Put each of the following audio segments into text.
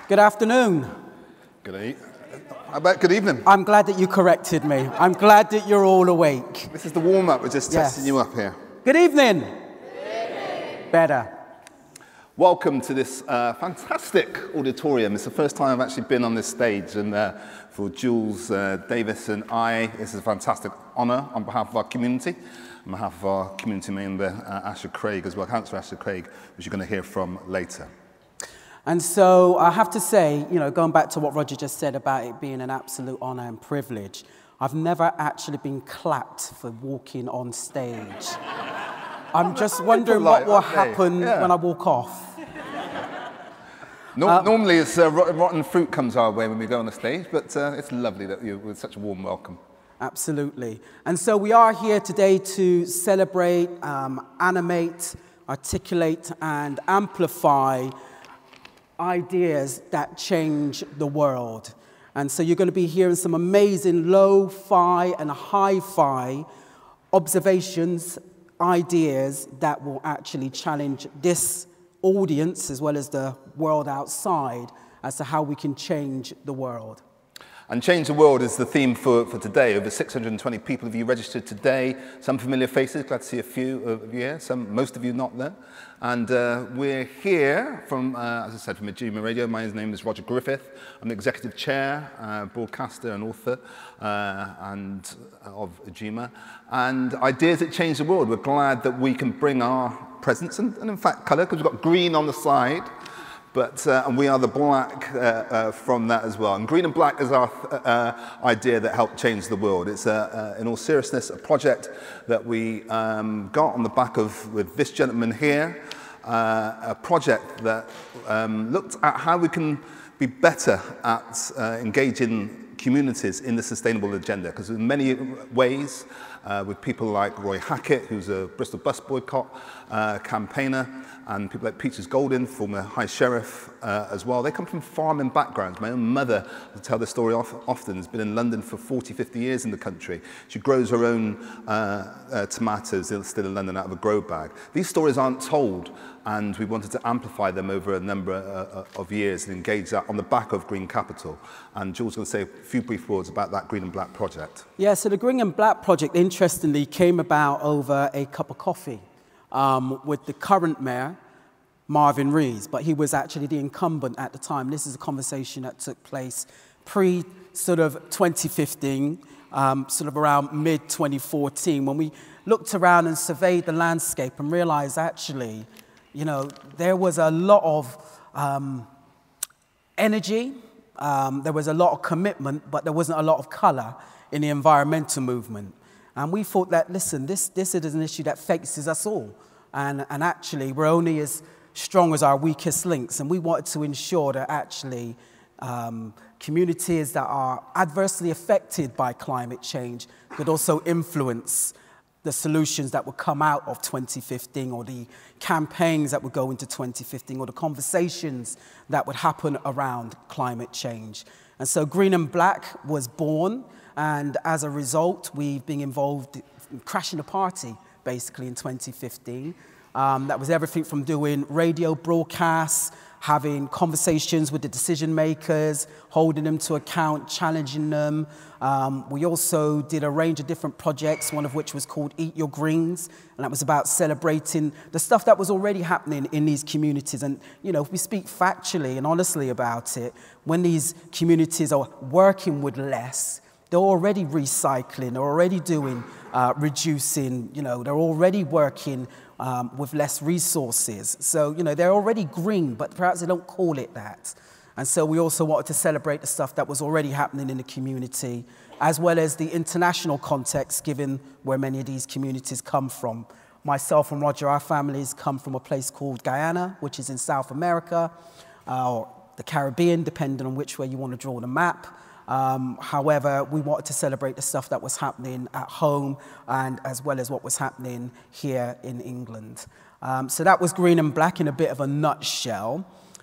Good afternoon. How about good evening? I'm glad that you corrected me. I'm glad that you're all awake. This is the warm-up. We're just testing you up here. Good evening. Good evening. Better. Welcome to this fantastic auditorium. It's the first time I've actually been on this stage, and for Julz, Davies, and I, this is a fantastic honour on behalf of our community, on behalf of our community member Asher Craig as well, Councillor Asher Craig, which you're going to hear from later. And so I have to say, you know, going back to what Roger just said about it being an absolute honour and privilege, I've never actually been clapped for walking on stage. I'm just wondering what will happen when I walk off. Normally it's rotten fruit comes our way when we go on the stage, but it's lovely that you're with such a warm welcome. Absolutely. And so we are here today to celebrate, animate, articulate, and amplify ideas that change the world. And so you're going to be hearing some amazing lo-fi and hi-fi observations, ideas that will actually challenge this audience as well as the world outside as to how we can change the world. And change the world is the theme for today. Over 620 people of you registered today. Some familiar faces, glad to see a few of you here, most of you not there. And we're here from, as I said, from Ujima Radio. My name is Roger Griffith. I'm the executive chair, broadcaster and author of Ujima. And ideas that change the world. We're glad that we can bring our presence and in fact colour, because we've got green on the side. But, and we are the black from that as well. And green and black is our idea that helped change the world. It's, in all seriousness, a project that we got on the back of, with this gentleman here, a project that looked at how we can be better at engaging communities in the sustainable agenda. Because in many ways, with people like Roy Hackett, who's a Bristol bus boycott campaigner, and people like Peaches Golding, former High Sheriff as well. They come from farming backgrounds. My own mother, I tell this story often, has been in London for 40, 50 years in the country. She grows her own tomatoes still in London out of a grow bag. These stories aren't told, and we wanted to amplify them over a number of years and engage that on the back of Green Capital. And Julz is going to say a few brief words about that Green and Black project. Yeah, so the Green and Black project, interestingly, came about over a cup of coffee with the current mayor, Marvin Rees, but he was actually the incumbent at the time. This is a conversation that took place pre-sort of 2015, sort of around mid-2014, when we looked around and surveyed the landscape and realized actually, you know, there was a lot of energy, there was a lot of commitment, but there wasn't a lot of color in the environmental movement. And we thought that, listen, this is an issue that faces us all. And actually, we're only as strong as our weakest links. And we wanted to ensure that actually communities that are adversely affected by climate change could also influence the solutions that would come out of 2015, or the campaigns that would go into 2015, or the conversations that would happen around climate change. And so Green and Black was born. And as a result, we've been involved in crashing a party, basically, in 2015. That was everything from doing radio broadcasts, having conversations with the decision makers, holding them to account, challenging them. We also did a range of different projects, one of which was called Eat Your Greens, and that was about celebrating the stuff that was already happening in these communities. And, you know, if we speak factually and honestly about it, when these communities are working with less, they're already recycling, they're already doing reducing, you know, they're already working with less resources. So, you know, they're already green, but perhaps they don't call it that. And so we also wanted to celebrate the stuff that was already happening in the community, as well as the international context, given where many of these communities come from. Myself and Roger, our families come from a place called Guyana, which is in South America, or the Caribbean, depending on which way you want to draw the map. However, we wanted to celebrate the stuff that was happening at home, and as well as what was happening here in England. So that was Green and Black in a bit of a nutshell.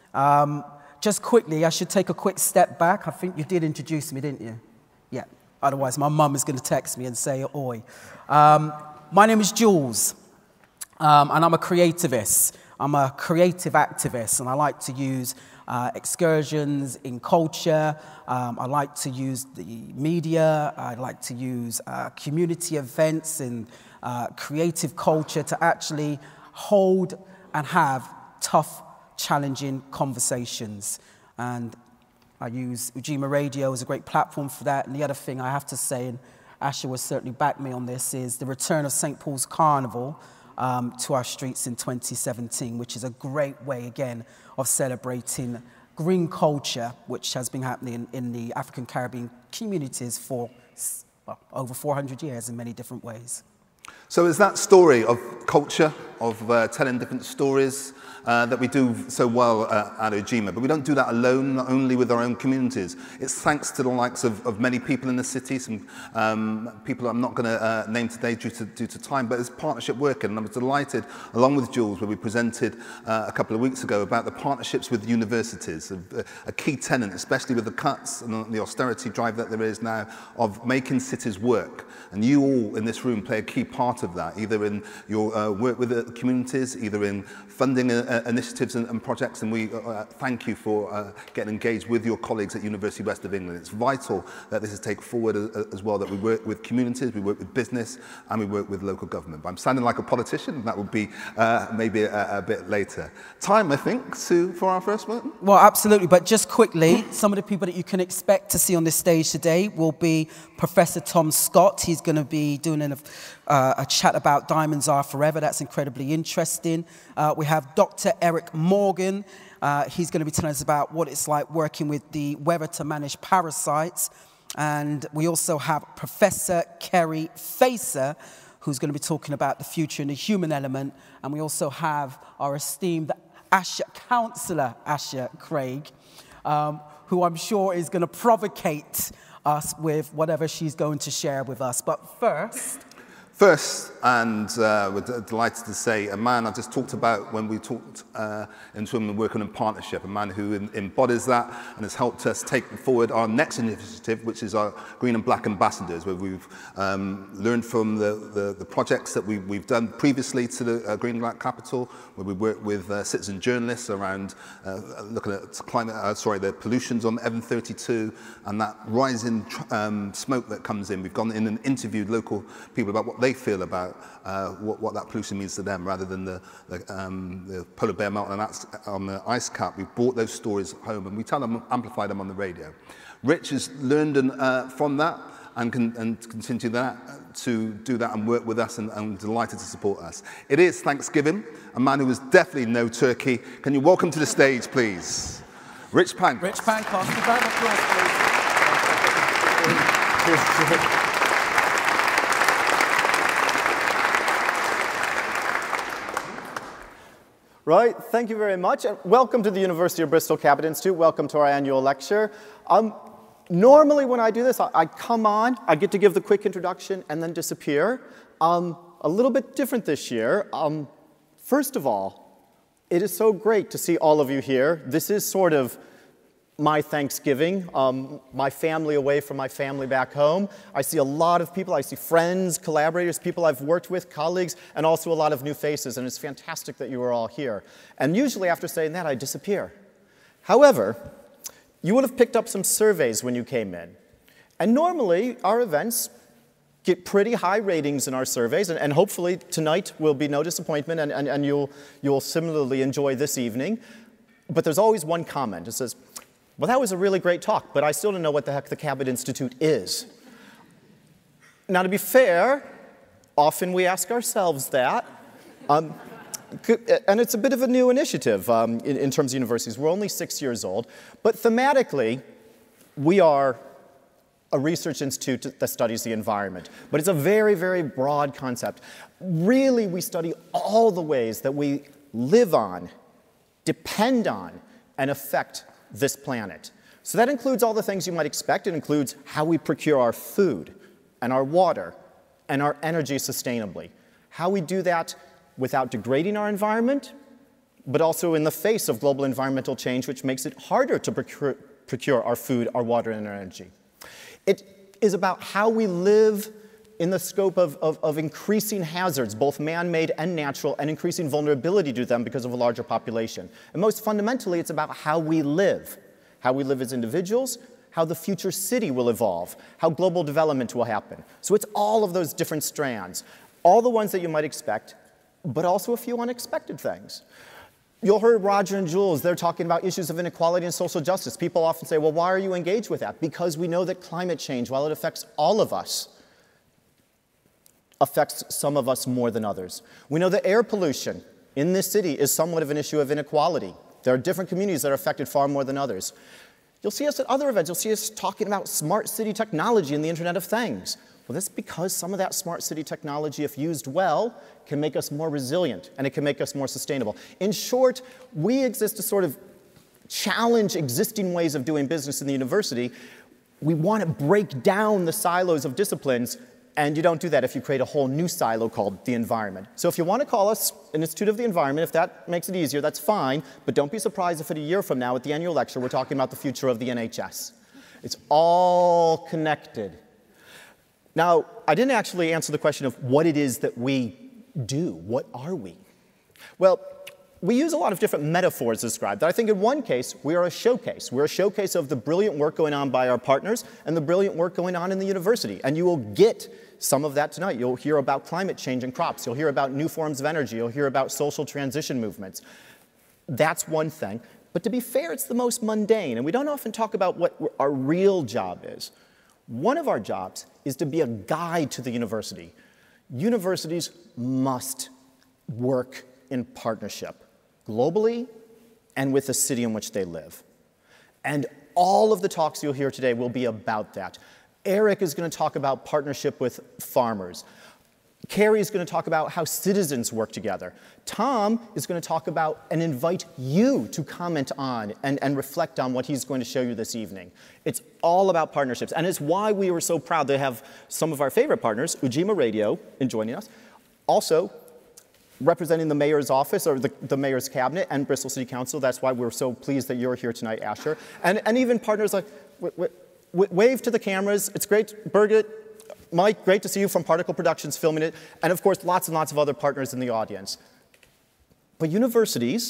Just quickly, I should take a quick step back. I think you did introduce me, didn't you? Yeah, otherwise my mum is going to text me and say, oi. My name is Julz, and I'm a creativist. I'm a creative activist, and I like to use excursions in culture. I like to use the media. I like to use community events and creative culture to actually hold and have tough, challenging conversations. And I use Ujima Radio as a great platform for that. And the other thing I have to say, and Asha will certainly back me on this, is the return of St. Paul's Carnival to our streets in 2017, which is a great way, again, of celebrating green culture, which has been happening in the African Caribbean communities for over 400 years in many different ways. So is that story of culture, of telling different stories that we do so well at Ujima, but we don't do that alone, not only with our own communities. It's thanks to the likes of many people in the city, some people I'm not going to name today due to time, but it's partnership working, and I was delighted, along with Julz, where we presented a couple of weeks ago about the partnerships with universities, a key tenet, especially with the cuts and the austerity drive that there is now, of making cities work. And you all in this room play a key part of that, either in your work with the communities, either in funding initiatives and projects, and we thank you for getting engaged with your colleagues at University West of England. It's vital that this is taken forward as well, that we work with communities, we work with business, and we work with local government. But I'm sounding like a politician, and that will be maybe a bit later. Time, I think, for our first one? Well, absolutely, but just quickly, some of the people that you can expect to see on this stage today will be Professor Tom Scott. He's going to be doing a chat about Diamonds Are Forever. That's incredibly interesting. We have Dr. Eric Morgan. He's going to be telling us about what it's like working with the weather to manage parasites. And we also have Professor Keri Facer, who's going to be talking about the future and the human element. And we also have our esteemed Councillor Asha Craig, who I'm sure is going to provocate us with whatever she's going to share with us. But first, and we're delighted to say, a man I just talked about when we talked in terms of working in partnership, a man who embodies that and has helped us take forward our next initiative, which is our Green and Black Ambassadors, where we've learned from the projects that we've done previously to the Green and Black Capital, where we work with citizen journalists around looking at the pollutions on M32 and that rising smoke that comes in. We've gone in and interviewed local people about what they feel about what that pollution means to them, rather than the polar bear melt on the ice cap. We've brought those stories home and we tell them, amplify them on the radio. Rich has learned from that and continue to do that and work with us, and delighted to support us. It is Thanksgiving, a man who is definitely no turkey. Can you welcome to the stage, please, Rich Pancost. Rich Pancost, a round of applause, please. Right, thank you very much. And welcome to the University of Bristol Cabot Institute. Welcome to our annual lecture. Normally when I do this, I come on, I get to give the quick introduction and then disappear. A little bit different this year. First of all, it is so great to see all of you here. This is sort of my Thanksgiving, my family away from my family back home. I see a lot of people. I see friends, collaborators, people I've worked with, colleagues, and also a lot of new faces, and it's fantastic that you are all here. And usually after saying that, I disappear. However, you would have picked up some surveys when you came in. And normally, our events get pretty high ratings in our surveys, and hopefully tonight will be no disappointment, and you'll similarly enjoy this evening. But there's always one comment. It says, well, that was a really great talk, but I still don't know what the heck the Cabot Institute is. Now, to be fair, often we ask ourselves that. And it's a bit of a new initiative in terms of universities. We're only 6 years old. But thematically, we are a research institute that studies the environment. But it's a very, very broad concept. Really, we study all the ways that we live on, depend on, and affect this planet. So that includes all the things you might expect. It includes how we procure our food and our water and our energy sustainably. How we do that without degrading our environment, but also in the face of global environmental change, which makes it harder to procure our food, our water, and our energy. It is about how we live in the scope of increasing hazards, both man-made and natural, and increasing vulnerability to them because of a larger population. And most fundamentally, it's about how we live as individuals, how the future city will evolve, how global development will happen. So it's all of those different strands, all the ones that you might expect, but also a few unexpected things. You'll hear Roger and Julz, they're talking about issues of inequality and social justice. People often say, well, why are you engaged with that? Because we know that climate change, while it affects all of us, affects some of us more than others. We know that air pollution in this city is somewhat of an issue of inequality. There are different communities that are affected far more than others. You'll see us at other events. You'll see us talking about smart city technology and the Internet of Things. Well, that's because some of that smart city technology, if used well, can make us more resilient, and it can make us more sustainable. In short, we exist to sort of challenge existing ways of doing business in the university. We want to break down the silos of disciplines, and you don't do that if you create a whole new silo called the environment. So if you want to call us an Institute of the Environment, if that makes it easier, that's fine, but don't be surprised if in a year from now at the annual lecture we're talking about the future of the NHS. It's all connected. Now, I didn't actually answer the question of what it is that we do. What are we? Well, we use a lot of different metaphors to describe that. I think in one case, we are a showcase. We're a showcase of the brilliant work going on by our partners and the brilliant work going on in the university. And you will get some of that tonight. You'll hear about climate change and crops. You'll hear about new forms of energy. You'll hear about social transition movements. That's one thing. But to be fair, it's the most mundane. And we don't often talk about what our real job is. One of our jobs is to be a guide to the university. Universities must work in partnership, globally and with the city in which they live. And all of the talks you'll hear today will be about that. Eric is going to talk about partnership with farmers. Keri is going to talk about how citizens work together. Tom is going to talk about and invite you to comment on and reflect on what he's going to show you this evening. It's all about partnerships, and it's why we were so proud to have some of our favorite partners, Ujima Radio, in joining us. Also, representing the mayor's office, or the mayor's cabinet, and Bristol City Council. That's why we're so pleased that you're here tonight, Asher. And even partners like, wave to the cameras. It's great, Birgit, Mike, great to see you from Particle Productions filming it, and of course lots and lots of other partners in the audience. But universities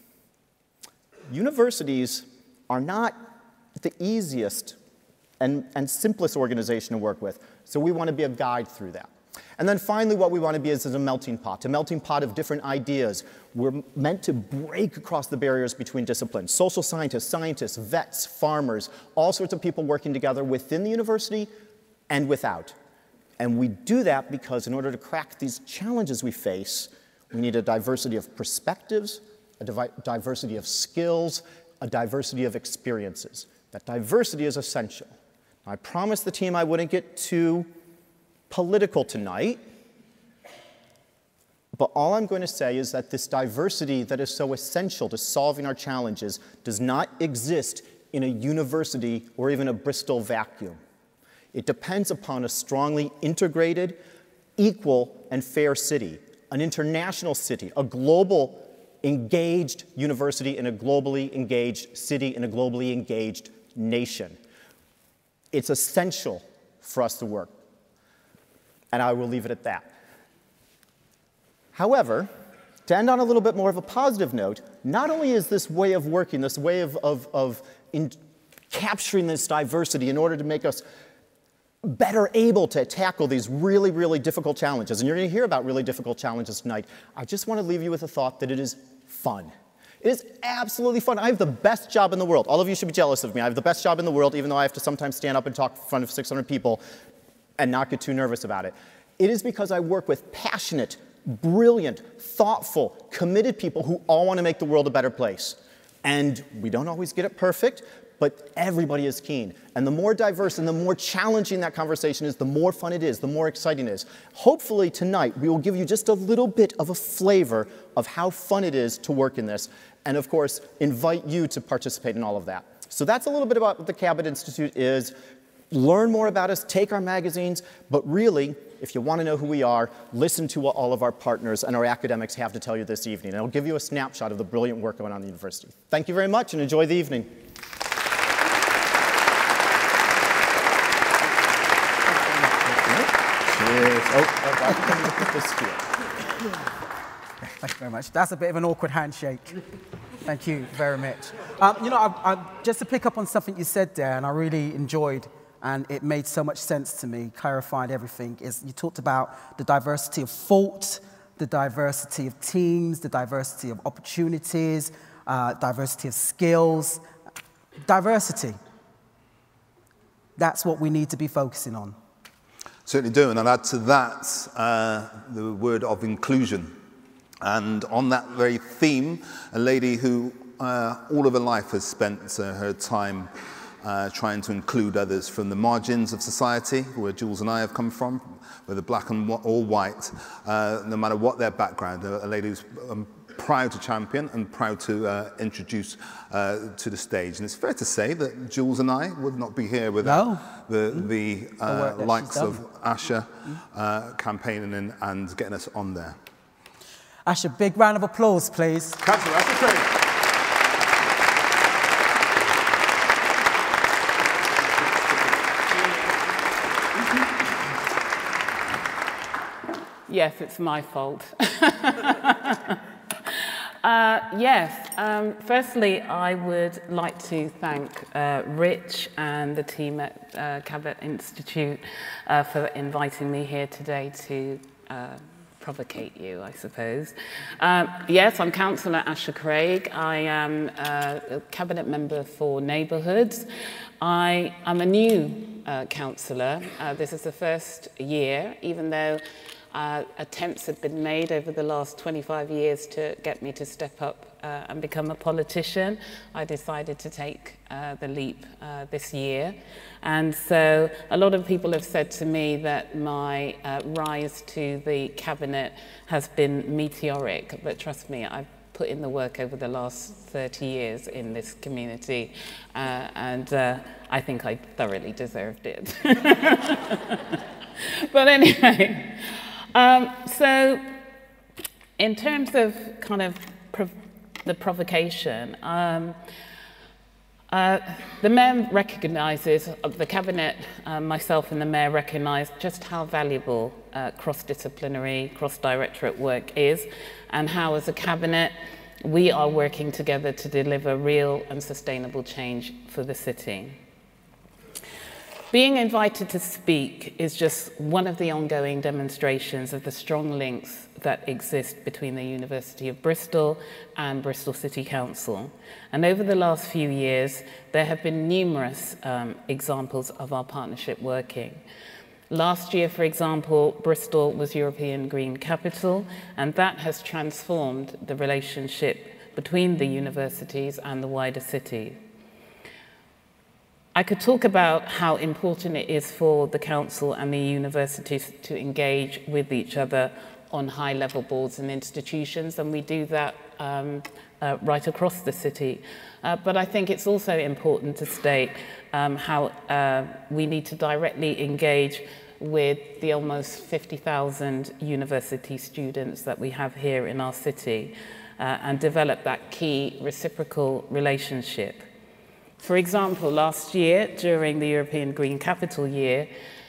are not the easiest and simplest organization to work with, so we want to be a guide through that. And then finally, what we want to be is a melting pot of different ideas. We're meant to break across the barriers between disciplines. Social scientists, vets, farmers, all sorts of people working together within the university and without. And we do that because in order to crack these challenges we face, we need a diversity of perspectives, a diversity of skills, a diversity of experiences. That diversity is essential. I promised the team I wouldn't get too political tonight, but all I'm going to say is that this diversity that is so essential to solving our challenges does not exist in a university or even a Bristol vacuum. It depends upon a strongly integrated, equal, and fair city, an international city, a global engaged university in a globally engaged city in a globally engaged nation. It's essential for us to work. And I will leave it at that. However, to end on a little bit more of a positive note, not only is this way of working, this way of capturing this diversity in order to make us better able to tackle these really, really difficult challenges, and you're going to hear about really difficult challenges tonight, I just want to leave you with a thought that it is fun. It is absolutely fun. I have the best job in the world. All of you should be jealous of me. I have the best job in the world, even though I have to sometimes stand up and talk in front of 600 people and not get too nervous about it. It is because I work with passionate, brilliant, thoughtful, committed people who all want to make the world a better place. And we don't always get it perfect, but everybody is keen. And the more diverse and the more challenging that conversation is, the more fun it is, the more exciting it is. Hopefully tonight we will give you just a little bit of a flavor of how fun it is to work in this, and of course invite you to participate in all of that. So that's a little bit about what the Cabot Institute is. Learn more about us, take our magazines, but really, if you want to know who we are, listen to what all of our partners and our academics have to tell you this evening. And I'll give you a snapshot of the brilliant work going on in the university. Thank you very much, and enjoy the evening. Sure. Cheers. Let me put this here. Thank you very much. That's a bit of an awkward handshake. Thank you very much. You know, just to pick up on something you said there, and I really enjoyed, and it made so much sense to me, clarified everything, is you talked about the diversity of thought, the diversity of teams, the diversity of opportunities, diversity of skills. Diversity. That's what we need to be focusing on. Certainly do, and I'll add to that the word of inclusion. And on that very theme, a lady who all of her life has spent her time trying to include others from the margins of society, where Julz and I have come from, whether black and or white, no matter what their background, a lady who's proud to champion and proud to introduce to the stage. And it's fair to say that Julz and I would not be here without the likes of Asha campaigning and getting us on there. Asha, big round of applause, please. Councillor Asha Craig. Yes, it's my fault. Firstly, I would like to thank Rich and the team at Cabot Institute for inviting me here today to provocate you, I suppose. Yes, I'm Councillor Asha Craig. I am a Cabinet Member for Neighbourhoods. I am a new councillor. This is the first year, even though attempts have been made over the last 25 years to get me to step up and become a politician. I decided to take the leap this year. And so a lot of people have said to me that my rise to the cabinet has been meteoric, but trust me, I've put in the work over the last 30 years in this community, and I think I thoroughly deserved it. But anyway, so in terms of kind of the provocation, the Mayor recognises, the Cabinet, myself and the Mayor recognise just how valuable cross-disciplinary, cross-directorate work is, and how as a Cabinet we are working together to deliver real and sustainable change for the city. Being invited to speak is just one of the ongoing demonstrations of the strong links that exist between the University of Bristol and Bristol City Council. And over the last few years, there have been numerous examples of our partnership working. Last year, for example, Bristol was European Green Capital, and that has transformed the relationship between the universities and the wider city. I could talk about how important it is for the council and the universities to engage with each other on high-level boards and institutions, and we do that right across the city. But I think it's also important to state how we need to directly engage with the almost 50,000 university students that we have here in our city and develop that key reciprocal relationship. For example, last year, during the European Green Capital Year,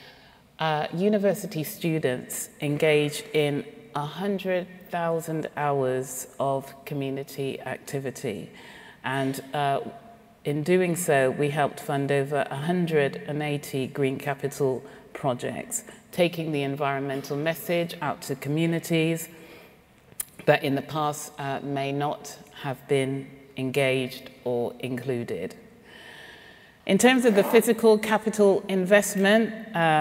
university students engaged in 100,000 hours of community activity. And in doing so, we helped fund over 180 Green Capital projects, taking the environmental message out to communities that in the past may not have been engaged or included. In terms of the physical capital investment,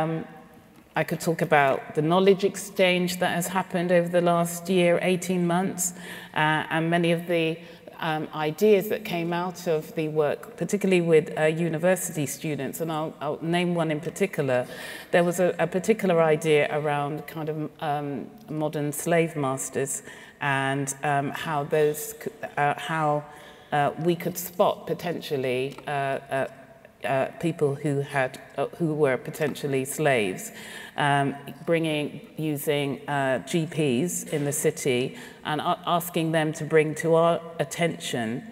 I could talk about the knowledge exchange that has happened over the last year, 18 months, and many of the ideas that came out of the work, particularly with university students, and I'll name one in particular. There was a particular idea around kind of modern slave masters and how those, we could spot potentially people who were potentially slaves, using GPs in the city and asking them to bring to our attention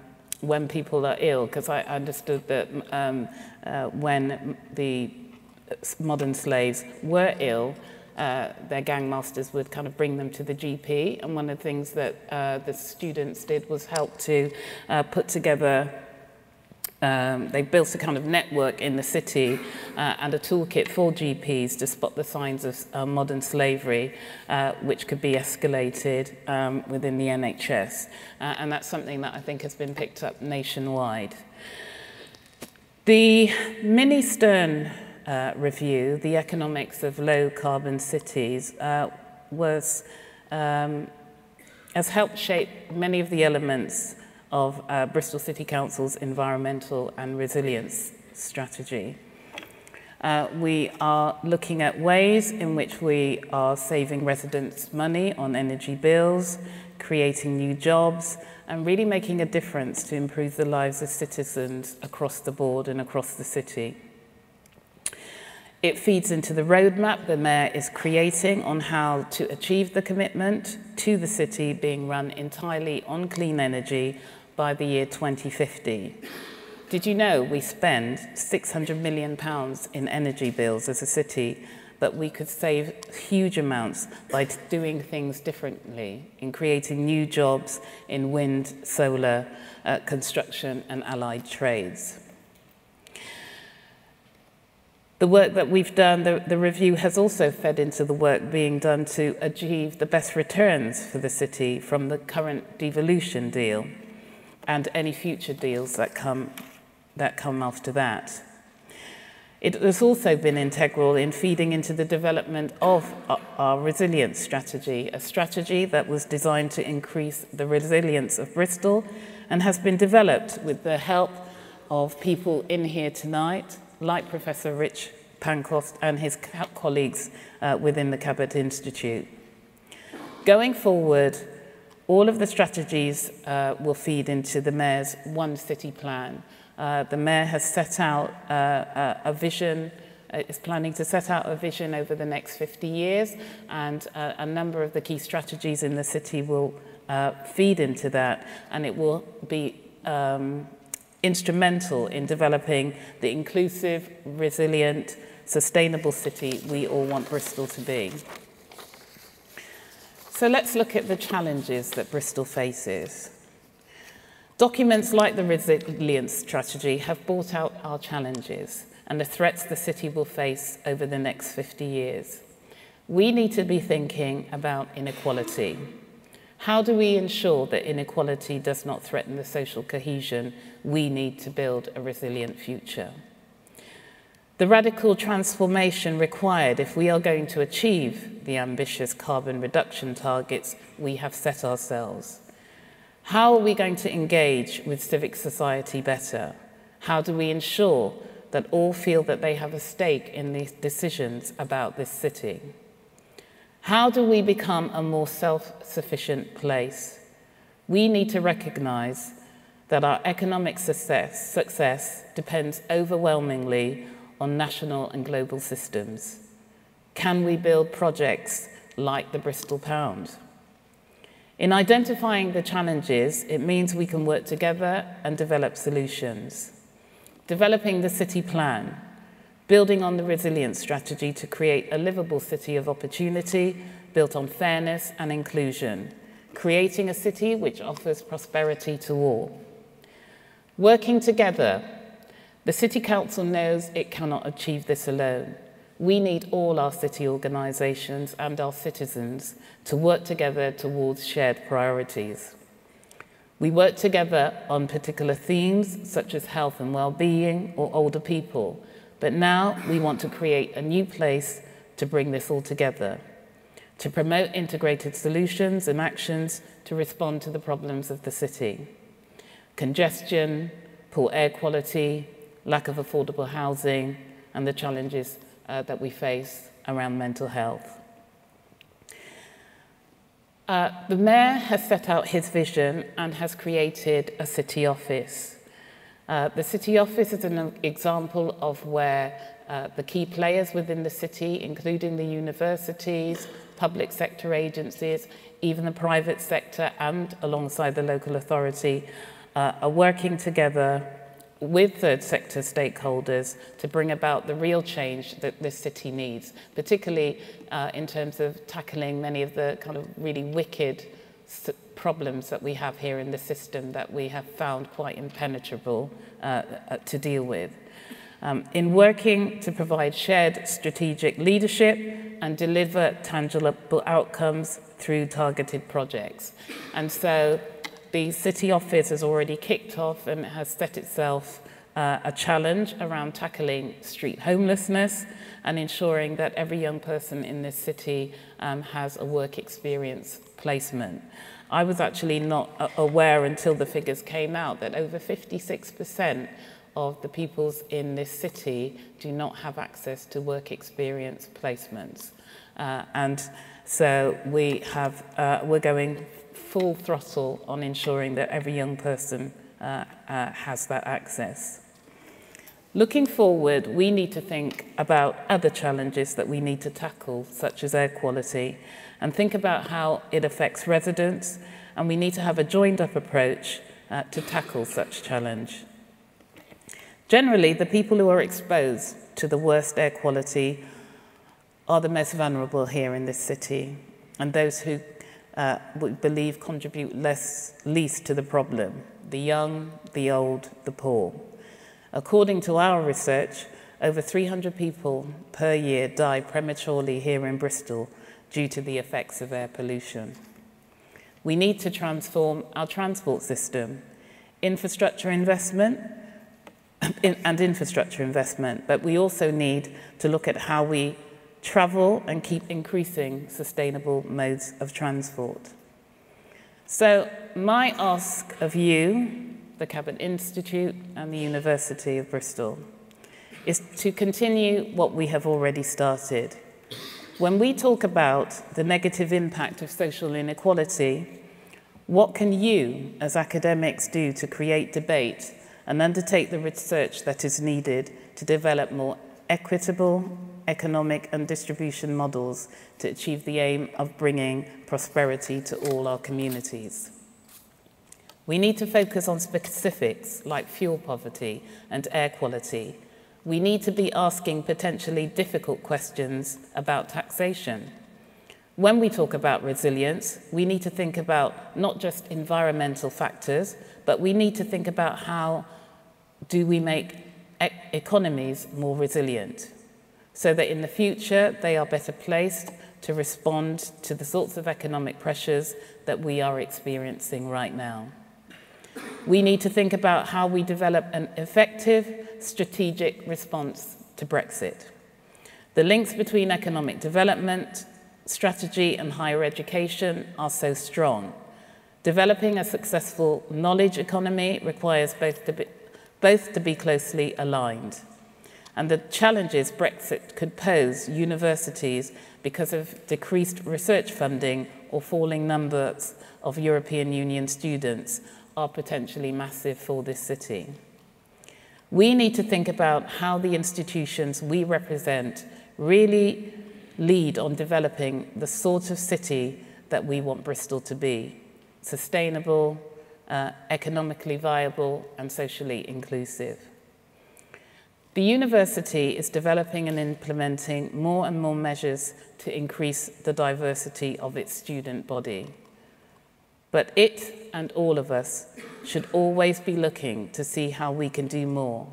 when people are ill, because I understood that when the modern slaves were ill, their gang masters would kind of bring them to the GP, and one of the things that the students did was help to put together, they built a kind of network in the city and a toolkit for GPs to spot the signs of modern slavery, which could be escalated within the NHS. And that's something that I think has been picked up nationwide. The Mini Stern review, The Economics of Low Carbon Cities, has helped shape many of the elements of Bristol City Council's environmental and resilience strategy. We are looking at ways in which we are saving residents money on energy bills, creating new jobs, and really making a difference to improve the lives of citizens across the board and across the city. It feeds into the roadmap the Mayor is creating on how to achieve the commitment to the city being run entirely on clean energy by the year 2050. Did you know we spend £600 million in energy bills as a city, but we could save huge amounts by doing things differently, in creating new jobs in wind, solar, construction and allied trades. The work that we've done, the review has also fed into the work being done to achieve the best returns for the city from the current devolution deal and any future deals that come after that. It has also been integral in feeding into the development of our resilience strategy, a strategy that was designed to increase the resilience of Bristol and has been developed with the help of people in here tonight, like Professor Rich Pancost and his colleagues within the Cabot Institute. Going forward, all of the strategies will feed into the Mayor's One City plan. The Mayor has set out a vision, is planning to set out a vision over the next 50 years, and a number of the key strategies in the city will feed into that, and it will be instrumental in developing the inclusive, resilient, sustainable city we all want Bristol to be. So let's look at the challenges that Bristol faces. Documents like the resilience strategy have brought out our challenges and the threats the city will face over the next 50 years. We need to be thinking about inequality. How do we ensure that inequality does not threaten the social cohesion we need to build a resilient future? The radical transformation required if we are going to achieve the ambitious carbon reduction targets we have set ourselves. How are we going to engage with civic society better? How do we ensure that all feel that they have a stake in these decisions about this city? How do we become a more self-sufficient place? We need to recognize that our economic success depends overwhelmingly on national and global systems. Can we build projects like the Bristol Pound? In identifying the challenges, it means we can work together and develop solutions. Developing the city plan, building on the resilience strategy to create a livable city of opportunity built on fairness and inclusion, creating a city which offers prosperity to all. Working together, the City Council knows it cannot achieve this alone. We need all our city organisations and our citizens to work together towards shared priorities. We work together on particular themes such as health and well-being or older people, but now we want to create a new place to bring this all together, to promote integrated solutions and actions to respond to the problems of the city. Congestion, poor air quality, lack of affordable housing, and the challenges that we face around mental health. The Mayor has set out his vision and has created a city office. The city office is an example of where the key players within the city, including the universities, public sector agencies, even the private sector, and alongside the local authority, are working together with third sector stakeholders to bring about the real change that this city needs, particularly in terms of tackling many of the kind of really wicked problems that we have here in the system that we have found quite impenetrable to deal with. In working to provide shared strategic leadership and deliver tangible outcomes through targeted projects. And so the City Office has already kicked off and has set itself a challenge around tackling street homelessness and ensuring that every young person in this city has a work experience placement. I was actually not aware until the figures came out that over 56% of the pupils in this city do not have access to work experience placements. And so we're going full throttle on ensuring that every young person has that access. Looking forward, we need to think about other challenges that we need to tackle, such as air quality, and think about how it affects residents, and we need to have a joined-up approach to tackle such challenge. Generally, the people who are exposed to the worst air quality are the most vulnerable here in this city, and those who we believe contribute least to the problem: the young, the old, the poor. According to our research, over 300 people per year die prematurely here in Bristol due to the effects of air pollution. We need to transform our transport system, infrastructure investment, but we also need to look at how we travel and keep increasing sustainable modes of transport. So my ask of you, the Cabot Institute and the University of Bristol, is to continue what we have already started. When we talk about the negative impact of social inequality, what can you as academics do to create debate and undertake the research that is needed to develop more equitable economic and distribution models to achieve the aim of bringing prosperity to all our communities? We need to focus on specifics like fuel poverty and air quality. We need to be asking potentially difficult questions about taxation. When we talk about resilience, we need to think about not just environmental factors, but we need to think about how do we make economies more resilient so that in the future they are better placed to respond to the sorts of economic pressures that we are experiencing right now. We need to think about how we develop an effective strategic response to Brexit. The links between economic development, strategy and higher education are so strong. Developing a successful knowledge economy requires both to be closely aligned. And the challenges Brexit could pose universities because of decreased research funding or falling numbers of European Union students are potentially massive for this city. We need to think about how the institutions we represent really lead on developing the sort of city that we want Bristol to be: sustainable, economically viable, and socially inclusive. The university is developing and implementing more and more measures to increase the diversity of its student body. But it and all of us should always be looking to see how we can do more.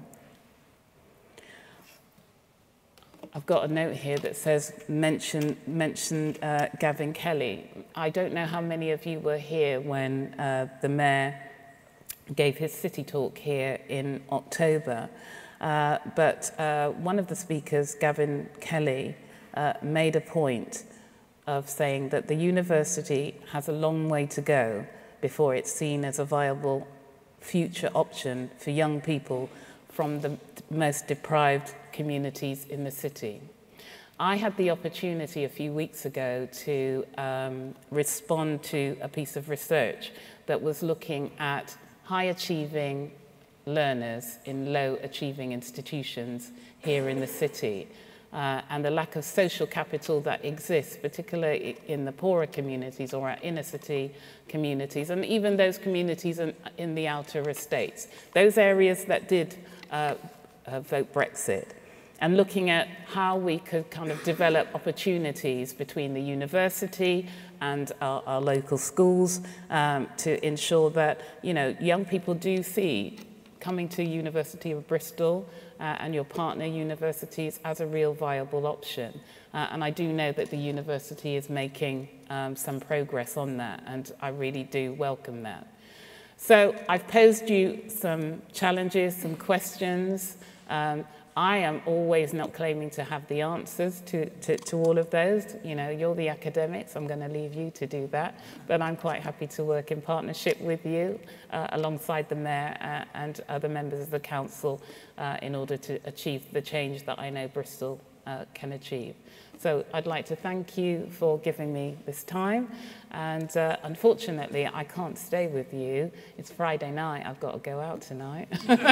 I've got a note here that says mention Gavin Kelly. I don't know how many of you were here when the mayor gave his city talk here in October. But one of the speakers, Gavin Kelly, made a point of saying that the university has a long way to go before it's seen as a viable future option for young people from the most deprived communities in the city. I had the opportunity a few weeks ago to respond to a piece of research that was looking at high-achieving learners in low-achieving institutions here in the city. and the lack of social capital that exists, particularly in the poorer communities or our inner city communities, and even those communities in the outer estates, those areas that did vote Brexit, and looking at how we could kind of develop opportunities between the university and our local schools to ensure that, you know, young people do see coming to University of Bristol and your partner universities as a real viable option. And I do know that the university is making some progress on that, and I really do welcome that. So I've posed you some challenges, some questions. I am always not claiming to have the answers to all of those. You know, you're the academics, I'm going to leave you to do that. But I'm quite happy to work in partnership with you, alongside the Mayor and other members of the Council in order to achieve the change that I know Bristol can achieve. So I'd like to thank you for giving me this time. And unfortunately, I can't stay with you. It's Friday night. I've got to go out tonight.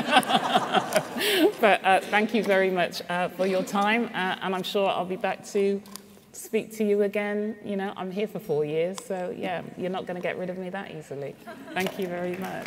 But thank you very much for your time. And I'm sure I'll be back to speak to you again. You know, I'm here for 4 years. So, yeah, you're not going to get rid of me that easily. Thank you very much.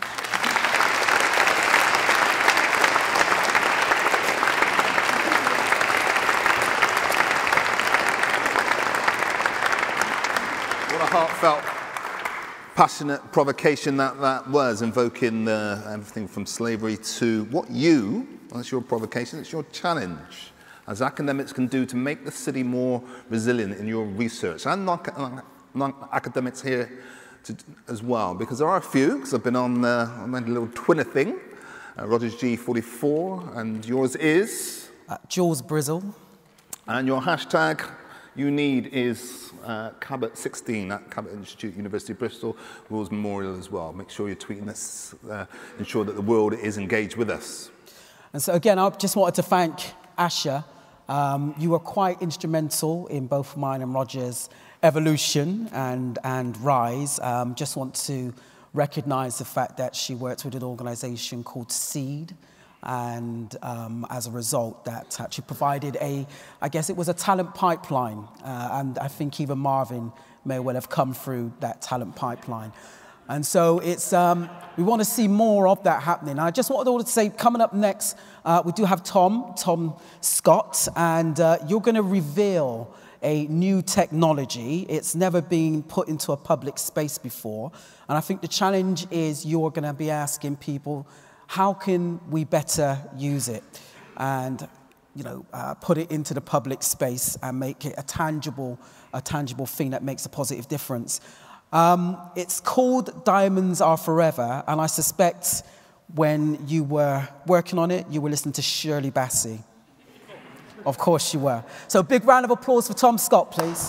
Heartfelt, passionate provocation that was, invoking everything from slavery to what that's your provocation, it's your challenge, as academics can do to make the city more resilient in your research, and non-academics here as well, because there are a few, because I've been on, I made a little Twitter thing, Rogers G44, and yours is? Julz Brizzle. And your hashtag you need is Cabot 16 at Cabot Institute, University of Bristol, Wills Memorial as well. Make sure you're tweeting this, ensure that the world is engaged with us. And so again, I just wanted to thank Asha. You were quite instrumental in both mine and Roger's evolution and rise. Just want to recognize the fact that she worked with an organization called Seed. And as a result, that actually provided I guess it was a talent pipeline. And I think even Marvin may well have come through that talent pipeline. And so it's, we want to see more of that happening. I just wanted to say, coming up next, we do have Tom Scott, and you're going to reveal a new technology. It's never been put into a public space before. And I think the challenge is you're going to be asking people, how can we better use it and, you know, put it into the public space and make it a tangible thing that makes a positive difference? It's called Diamonds Are Forever, and I suspect when you were working on it, you were listening to Shirley Bassey. Of course you were. So a big round of applause for Tom Scott, please.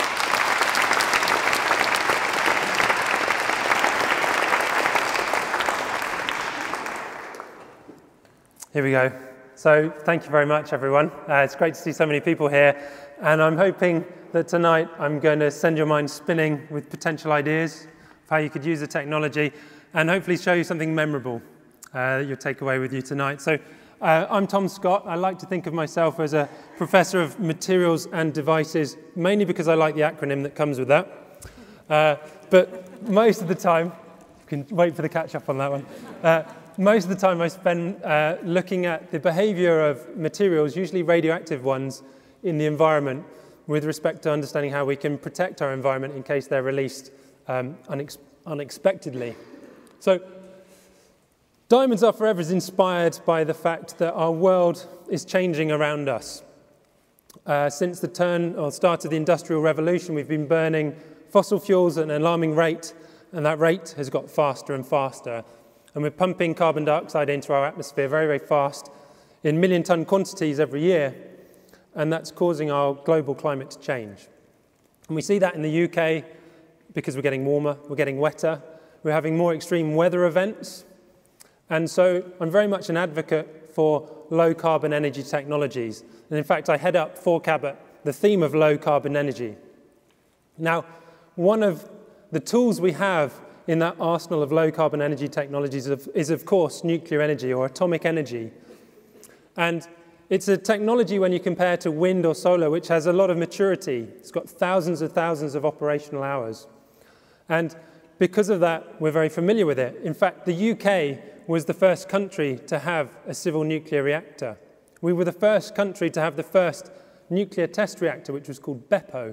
Here we go. So thank you very much, everyone. It's great to see so many people here. And I'm hoping that tonight I'm going to send your mind spinning with potential ideas of how you could use the technology and hopefully show you something memorable that you'll take away with you tonight. So I'm Tom Scott. I like to think of myself as a professor of materials and devices, mainly because I like the acronym that comes with that. But most of the time, you can wait for the catch up on that one. Most of the time I spend looking at the behavior of materials, usually radioactive ones, in the environment with respect to understanding how we can protect our environment in case they're released unexpectedly. So, Diamonds Are Forever is inspired by the fact that our world is changing around us. Since the start of the Industrial Revolution, we've been burning fossil fuels at an alarming rate, and that rate has got faster and faster. And we're pumping carbon dioxide into our atmosphere very, very fast in million-ton quantities every year, and that's causing our global climate to change. And we see that in the UK because we're getting warmer, we're getting wetter, we're having more extreme weather events. And so I'm very much an advocate for low-carbon energy technologies. And in fact, I head up for Cabot the theme of low-carbon energy. Now, one of the tools we have in that arsenal of low-carbon energy technologies is, of course, nuclear energy or atomic energy. And it's a technology when you compare to wind or solar, which has a lot of maturity. It's got thousands of operational hours. And because of that, we're very familiar with it. In fact, the UK was the first country to have a civil nuclear reactor. We were the first country to have the first nuclear test reactor, which was called BEPO.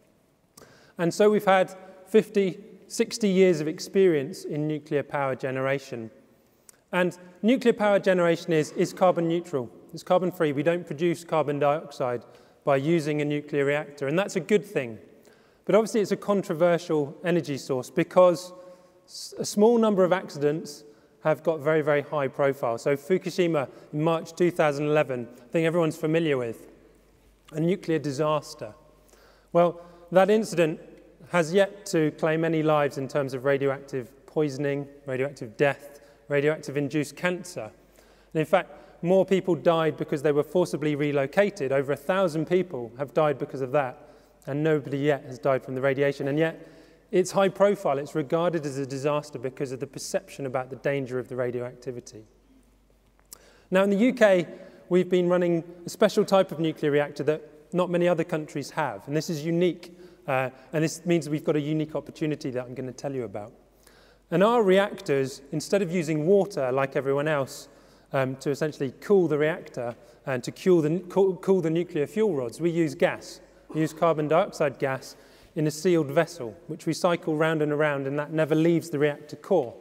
And so we've had 50, 60 years of experience in nuclear power generation. And nuclear power generation is carbon neutral. It's carbon free. We don't produce carbon dioxide by using a nuclear reactor, and that's a good thing. But obviously it's a controversial energy source because a small number of accidents have got very, very high profile. So Fukushima in March 2011, I think everyone's familiar with, a nuclear disaster. Well, that incident has yet to claim any lives in terms of radioactive poisoning, radioactive death, radioactive induced cancer. And in fact, more people died because they were forcibly relocated. Over 1,000 people have died because of that, and nobody yet has died from the radiation. And yet, it's high profile. It's regarded as a disaster because of the perception about the danger of the radioactivity. Now, in the UK, we've been running a special type of nuclear reactor that not many other countries have, and this is unique. And this means we've got a unique opportunity that I'm going to tell you about. And our reactors, instead of using water like everyone else to essentially cool the reactor and to cool the nuclear fuel rods, we use gas. We use carbon dioxide gas in a sealed vessel, which we cycle round and around, and that never leaves the reactor core.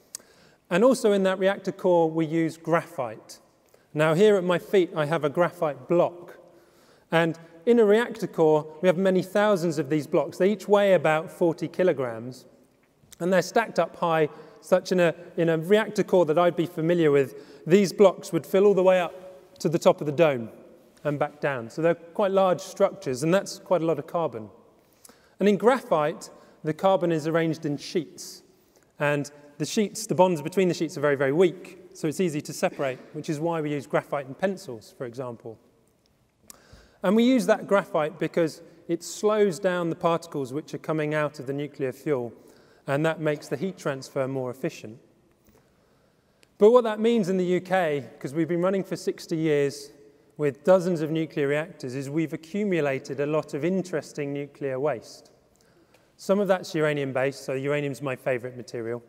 And also in that reactor core, we use graphite. Now here at my feet, I have a graphite block. And in a reactor core, we have many thousands of these blocks. They each weigh about 40 kilograms. And they're stacked up high, such in a reactor core that I'd be familiar with, these blocks would fill all the way up to the top of the dome and back down. So they're quite large structures, and that's quite a lot of carbon. And in graphite, the carbon is arranged in sheets. And the bonds between the sheets are very, very weak, so it's easy to separate, which is why we use graphite in pencils, for example. And we use that graphite because it slows down the particles which are coming out of the nuclear fuel, and that makes the heat transfer more efficient. But what that means in the UK, because we've been running for 60 years with dozens of nuclear reactors, is we've accumulated a lot of interesting nuclear waste. Some of that's uranium-based, so uranium's my favorite material.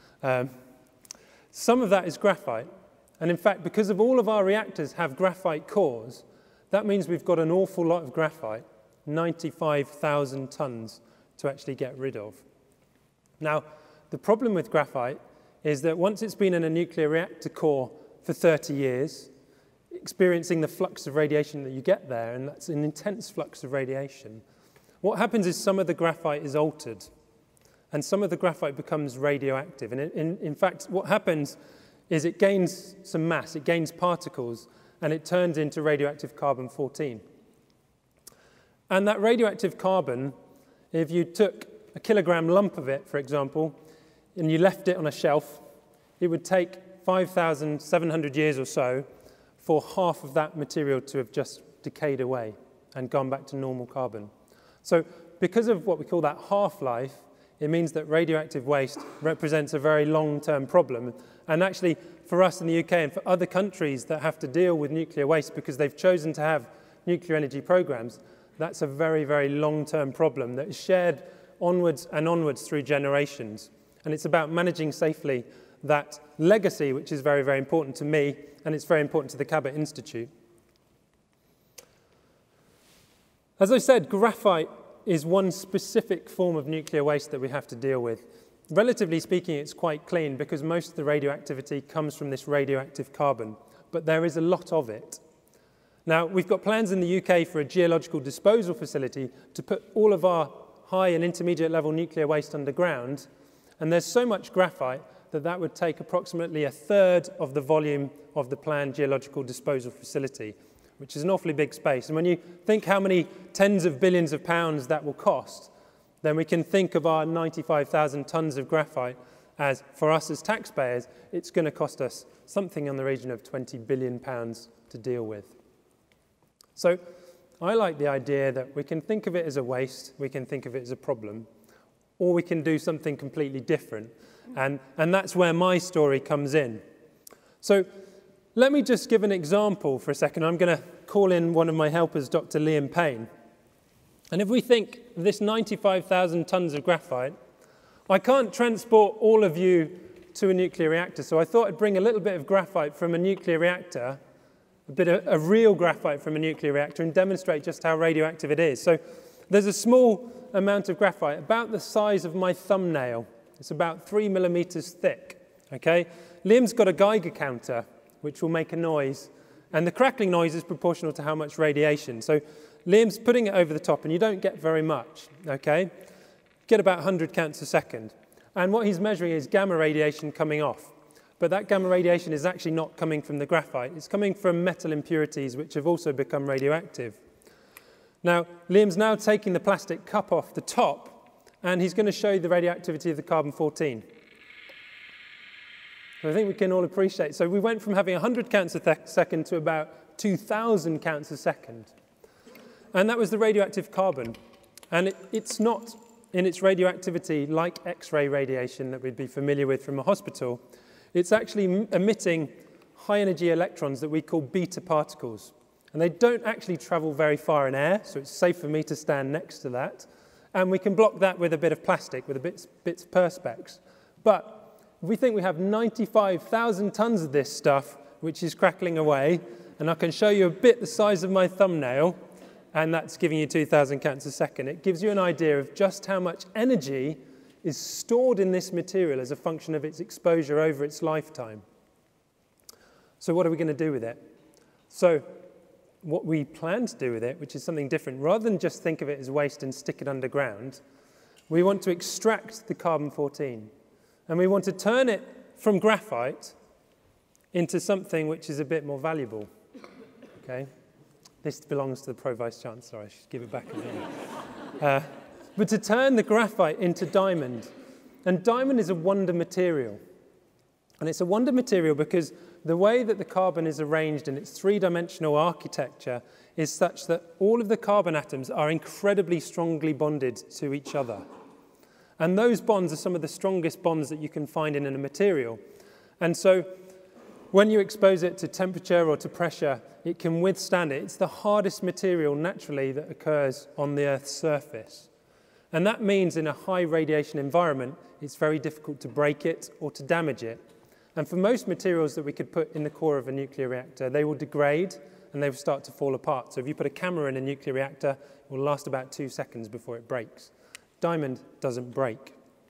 Some of that is graphite. And in fact, because of all of our reactors have graphite cores, that means we've got an awful lot of graphite, 95,000 tons, to actually get rid of. Now, the problem with graphite is that once it's been in a nuclear reactor core for 30 years, experiencing the flux of radiation that you get there, and that's an intense flux of radiation, what happens is some of the graphite is altered, and some of the graphite becomes radioactive. And in fact, what happens is it gains some mass, it gains particles, and it turns into radioactive carbon-14. And that radioactive carbon, if you took a kilogram lump of it, for example, and you left it on a shelf, it would take 5,700 years or so for half of that material to have just decayed away and gone back to normal carbon. So because of what we call that half-life, it means that radioactive waste represents a very long-term problem. And actually, for us in the UK and for other countries that have to deal with nuclear waste because they've chosen to have nuclear energy programs, that's a very, very long-term problem that is shared onwards and onwards through generations. And it's about managing safely that legacy, which is very, very important to me, and it's very important to the Cabot Institute. As I said, graphite is one specific form of nuclear waste that we have to deal with. Relatively speaking, it's quite clean because most of the radioactivity comes from this radioactive carbon, but there is a lot of it. Now, we've got plans in the UK for a geological disposal facility to put all of our high and intermediate level nuclear waste underground, and there's so much graphite that that would take approximately 1/3 of the volume of the planned geological disposal facility, which is an awfully big space. And when you think how many tens of billions of pounds that will cost, then we can think of our 95,000 tons of graphite as, for us as taxpayers, it's going to cost us something in the region of £20 billion to deal with. So I like the idea that we can think of it as a waste, we can think of it as a problem, or we can do something completely different. And that's where my story comes in. So let me just give an example for a second. I'm going to call in one of my helpers, Dr. Liam Payne. And if we think of this 95,000 tons of graphite, I can't transport all of you to a nuclear reactor, so I thought I'd bring a little bit of graphite from a nuclear reactor, a real graphite from a nuclear reactor, and demonstrate just how radioactive it is. So there's a small amount of graphite, about the size of my thumbnail. It's about 3 millimeters thick, okay? Liam's got a Geiger counter, which will make a noise, and the crackling noise is proportional to how much radiation. So Liam's putting it over the top, and you don't get very much, okay? Get about 100 counts a second. And what he's measuring is gamma radiation coming off. But that gamma radiation is actually not coming from the graphite. It's coming from metal impurities, which have also become radioactive. Now, Liam's now taking the plastic cup off the top, and he's going to show you the radioactivity of the carbon-14. So I think we can all appreciate. So we went from having 100 counts a second to about 2,000 counts a second. And that was the radioactive carbon. And it's not in its radioactivity like X-ray radiation that we'd be familiar with from a hospital. It's actually emitting high-energy electrons that we call beta particles. And they don't actually travel very far in air, so it's safe for me to stand next to that. And we can block that with a bit of plastic, with a bits of perspex. But if we think we have 95,000 tons of this stuff, which is crackling away, and I can show you a bit the size of my thumbnail, and that's giving you 2,000 counts a second. It gives you an idea of just how much energy is stored in this material as a function of its exposure over its lifetime. So what are we going to do with it? So what we plan to do with it, which is something different, rather than just think of it as waste and stick it underground, we want to extract the carbon-14. And we want to turn it from graphite into something which is a bit more valuable. Okay? This belongs to the Pro-Vice-Chancellor. I should give it back again. But to turn the graphite into diamond. And diamond is a wonder material. And it's a wonder material because the way that the carbon is arranged in its three-dimensional architecture is such that all of the carbon atoms are incredibly strongly bonded to each other. And those bonds are some of the strongest bonds that you can find in a material. And so when you expose it to temperature or to pressure, it can withstand it. It's the hardest material naturally that occurs on the Earth's surface. And that means in a high radiation environment, it's very difficult to break it or to damage it. And for most materials that we could put in the core of a nuclear reactor, they will degrade and they will start to fall apart. So if you put a camera in a nuclear reactor, it will last about 2 seconds before it breaks. Diamond doesn't break.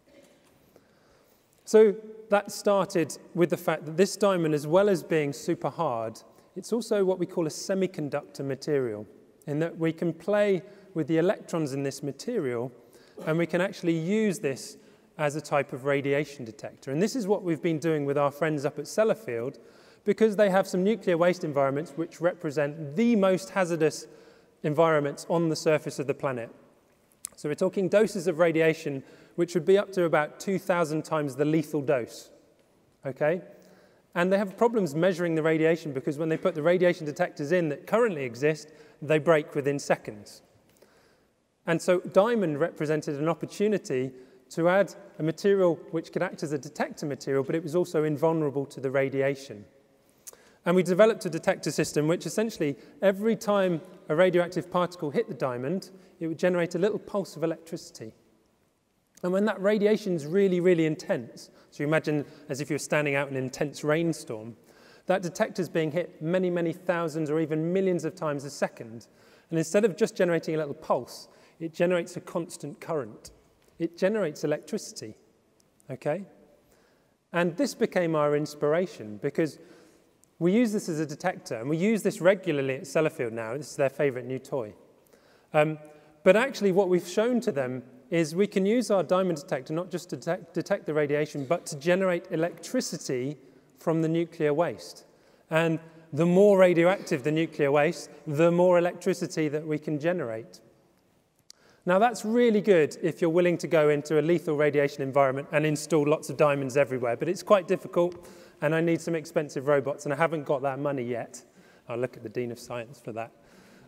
So that started with the fact that this diamond, as well as being super hard, it's also what we call a semiconductor material, in that we can play with the electrons in this material, and we can actually use this as a type of radiation detector. And this is what we've been doing with our friends up at Sellafield, because they have some nuclear waste environments which represent the most hazardous environments on the surface of the planet. So we're talking doses of radiation which would be up to about 2,000 times the lethal dose, okay? And they have problems measuring the radiation because when they put the radiation detectors in that currently exist, they break within seconds. And so diamond represented an opportunity to add a material which could act as a detector material, but it was also invulnerable to the radiation. And we developed a detector system which essentially, every time a radioactive particle hit the diamond, it would generate a little pulse of electricity. And when that radiation is really, really intense, so you imagine as if you're standing out in an intense rainstorm, that detector is being hit many, many thousands or even millions of times a second. And instead of just generating a little pulse, it generates a constant current. It generates electricity, okay? And this became our inspiration because we use this as a detector, and we use this regularly at Sellafield now. This is their favorite new toy. But actually what we've shown to them is we can use our diamond detector not just to detect the radiation, but to generate electricity from the nuclear waste. And the more radioactive the nuclear waste, the more electricity that we can generate. Now that's really good if you're willing to go into a lethal radiation environment and install lots of diamonds everywhere, but it's quite difficult, and I need some expensive robots, and I haven't got that money yet. I'll look at the Dean of Science for that.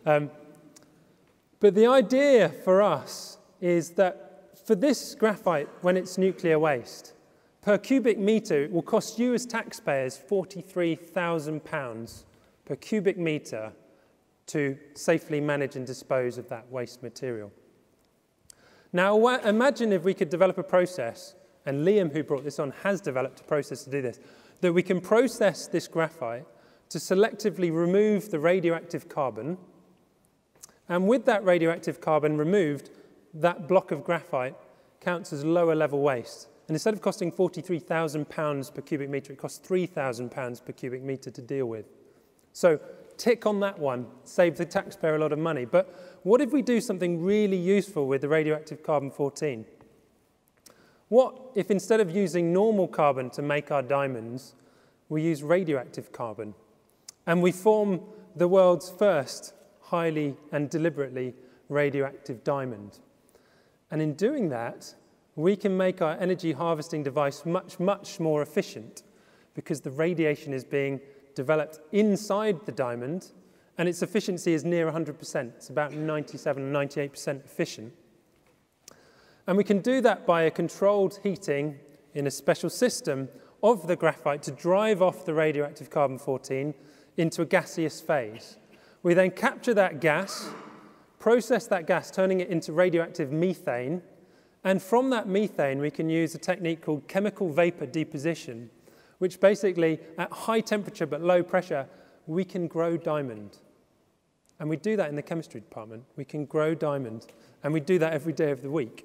But the idea for us is that for this graphite, when it's nuclear waste, Per cubic metre, it will cost you as taxpayers £43,000 per cubic metre to safely manage and dispose of that waste material. Now, imagine if we could develop a process, and Liam, who brought this on, has developed a process to do this, that we can process this graphite to selectively remove the radioactive carbon, and with that radioactive carbon removed, that block of graphite counts as lower level waste. And instead of costing £43,000 per cubic metre, it costs £3,000 per cubic metre to deal with. So tick on that one, save the taxpayer a lot of money. But what if we do something really useful with the radioactive carbon-14? What if instead of using normal carbon to make our diamonds, we use radioactive carbon? And we form the world's first highly and deliberately radioactive diamond. And in doing that, we can make our energy harvesting device much, much more efficient because the radiation is being developed inside the diamond and its efficiency is near 100%. It's about 97, 98% efficient. And we can do that by a controlled heating in a special system of the graphite to drive off the radioactive carbon-14 into a gaseous phase. We then capture that gas, process that gas, turning it into radioactive methane, and from that methane we can use a technique called chemical vapor deposition, which basically, at high temperature but low pressure, we can grow diamond. And we do that in the chemistry department. We can grow diamond, and we do that every day of the week.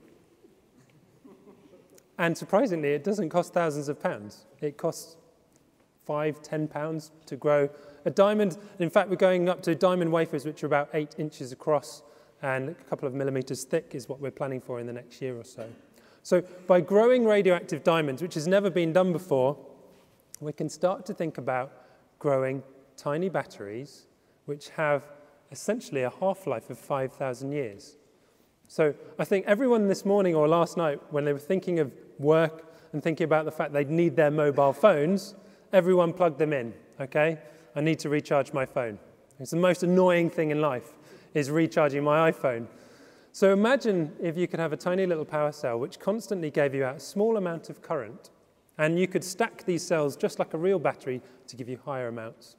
And surprisingly, it doesn't cost thousands of pounds. It costs £5, £10 to grow a diamond. In fact, we're going up to diamond wafers, which are about 8 inches across and a couple of millimeters thick is what we're planning for in the next year or so. So by growing radioactive diamonds, which has never been done before, we can start to think about growing tiny batteries which have essentially a half-life of 5,000 years. So I think everyone this morning or last night, when they were thinking of work and thinking about the fact they'd need their mobile phones, everyone plugged them in, okay? I need to recharge my phone. It's the most annoying thing in life, is recharging my iPhone. So imagine if you could have a tiny little power cell which constantly gave you out a small amount of current, and you could stack these cells just like a real battery to give you higher amounts.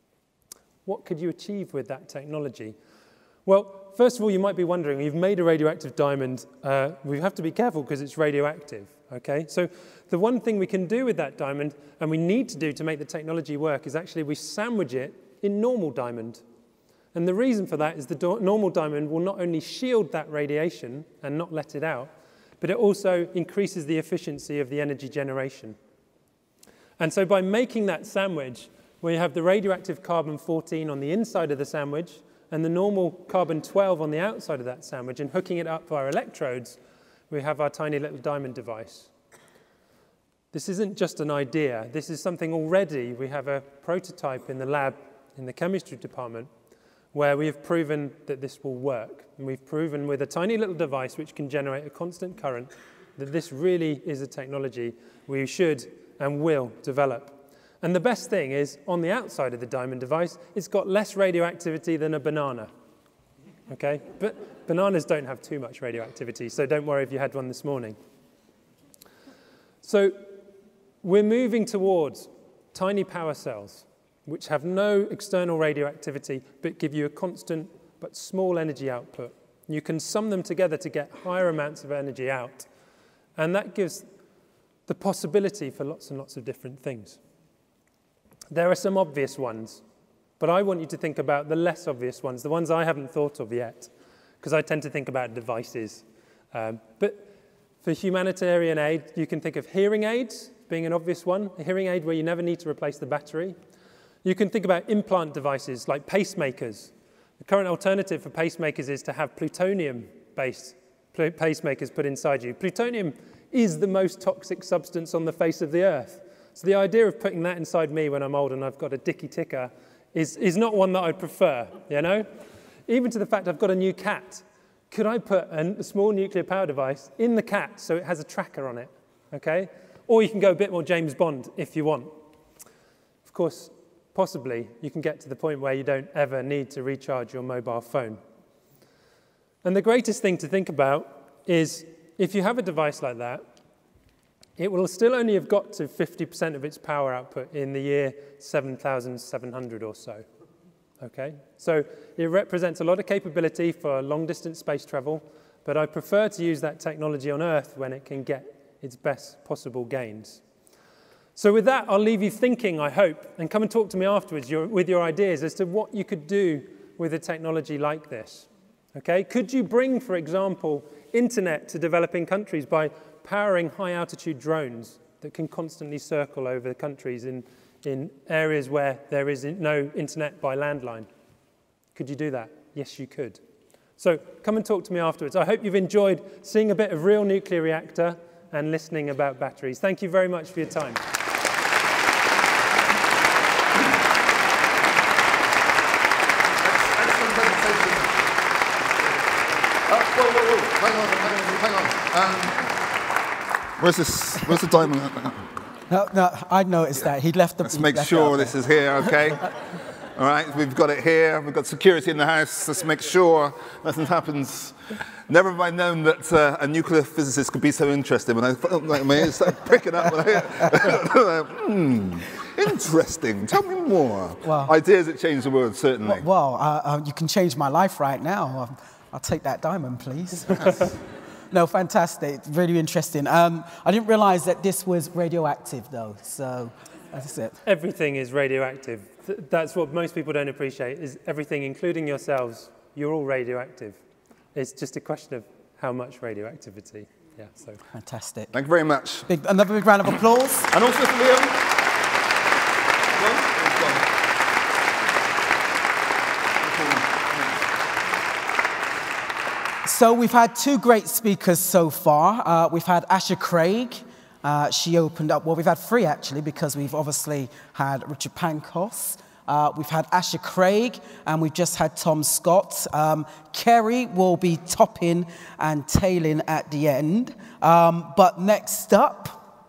What could you achieve with that technology? Well, first of all, you might be wondering, you've made a radioactive diamond. We have to be careful because it's radioactive, okay? So the one thing we can do with that diamond, and we need to do to make the technology work, is actually we sandwich it in normal diamond. And the reason for that is the normal diamond will not only shield that radiation and not let it out, but it also increases the efficiency of the energy generation. And so by making that sandwich, where you have the radioactive carbon-14 on the inside of the sandwich and the normal carbon-12 on the outside of that sandwich, and hooking it up via electrodes, we have our tiny little diamond device. This isn't just an idea. This is something already. We have a prototype in the lab in the chemistry department where we have proven that this will work. And we've proven with a tiny little device which can generate a constant current that this really is a technology we should and will develop. And the best thing is, on the outside of the diamond device, it's got less radioactivity than a banana. Okay? But bananas don't have too much radioactivity, so don't worry if you had one this morning. So we're moving towards tiny power cells, which have no external radioactivity, but give you a constant but small energy output. You can sum them together to get higher amounts of energy out. And that gives the possibility for lots and lots of different things. There are some obvious ones, but I want you to think about the less obvious ones, the ones I haven't thought of yet, because I tend to think about devices. But for humanitarian aid, you can think of hearing aids being an obvious one, a hearing aid where you never need to replace the battery. You can think about implant devices like pacemakers. The current alternative for pacemakers is to have plutonium-based pacemakers put inside you. Plutonium is the most toxic substance on the face of the earth. So the idea of putting that inside me when I'm old and I've got a dicky ticker is not one that I'd prefer, you know? Even to the fact I've got a new cat. Could I put a small nuclear power device in the cat so it has a tracker on it, okay? Or you can go a bit more James Bond if you want. Of course, possibly you can get to the point where you don't ever need to recharge your mobile phone. And the greatest thing to think about is if you have a device like that, it will still only have got to 50% of its power output in the year 7,700 or so. Okay? So it represents a lot of capability for long-distance space travel, but I prefer to use that technology on Earth when it can get its best possible gains. So with that, I'll leave you thinking, I hope, and come and talk to me afterwards with your ideas as to what you could do with a technology like this. Okay? Could you bring, for example, internet to developing countries by powering high-altitude drones that can constantly circle over the countries in areas where there is no internet by landline? Could you do that? Yes, you could. So come and talk to me afterwards. I hope you've enjoyed seeing a bit of real nuclear reactor and listening about batteries. Thank you very much for your time. Hang on. Where's the diamond? No, I noticed that. He left the... Let's make sure this is here, okay? All right, we've got it here. We've got security in the house. Let's make sure nothing happens. Never have I known that a nuclear physicist could be so interested. When I felt like my ears started pricking up. Interesting. Tell me more. Well, ideas that change the world, certainly. Well, you can change my life right now. I'll take that diamond, please. No, fantastic. Really interesting. I didn't realize that this was radioactive, though. So that's it. Everything is radioactive. That's what most people don't appreciate, is everything, including yourselves, you're all radioactive. It's just a question of how much radioactivity. Yeah, so. Fantastic. Thank you very much. Another big round of applause. And also for Liam. So we've had two great speakers so far. We've had Asher Craig. She opened up, well, we've had three actually, because we've obviously had Richard Pancost. We've had Asher Craig, and we've just had Tom Scott. Keri will be topping and tailing at the end. But next up,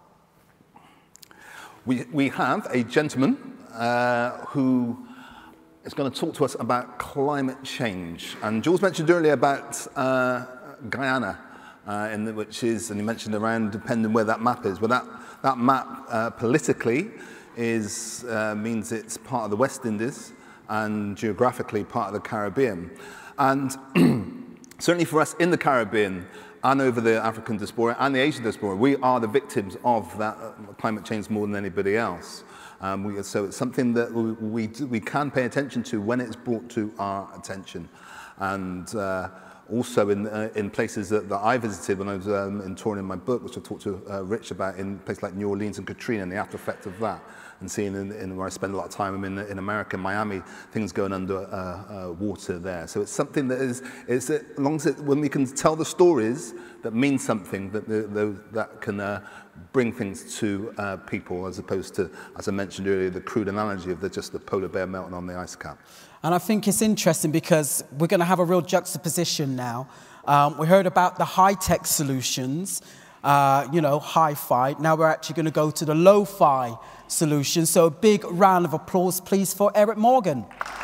we have a gentleman who is going to talk to us about climate change. And Julz mentioned earlier about Guyana, which is, and he mentioned around, depending where that map is. Well, that map politically means it's part of the West Indies and geographically part of the Caribbean. And certainly for us in the Caribbean and over the African diaspora and the Asian diaspora, we are the victims of that climate change more than anybody else. So it's something that we can pay attention to when it's brought to our attention. And also in places that I visited when I was touring in my book, which I talked to Rich about, in places like New Orleans and Katrina and the after effect of that, and seeing where I spend a lot of time in America, Miami, things going under water there. So it's something that is as long as when we can tell the stories that mean something, that can bring things to people, as opposed to, as I mentioned earlier, the crude analogy of just the polar bear melting on the ice cap. And I think it's interesting because we're going to have a real juxtaposition now. We heard about the high-tech solutions, hi-fi. Now we're actually going to go to the low-fi solutions. So a big round of applause, please, for Eric Morgan.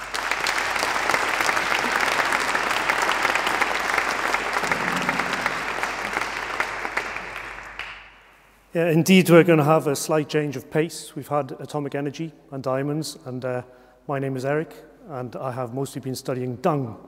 Yeah, indeed, we're going to have a slight change of pace. We've had atomic energy and diamonds, and my name is Eric, and I have mostly been studying dung.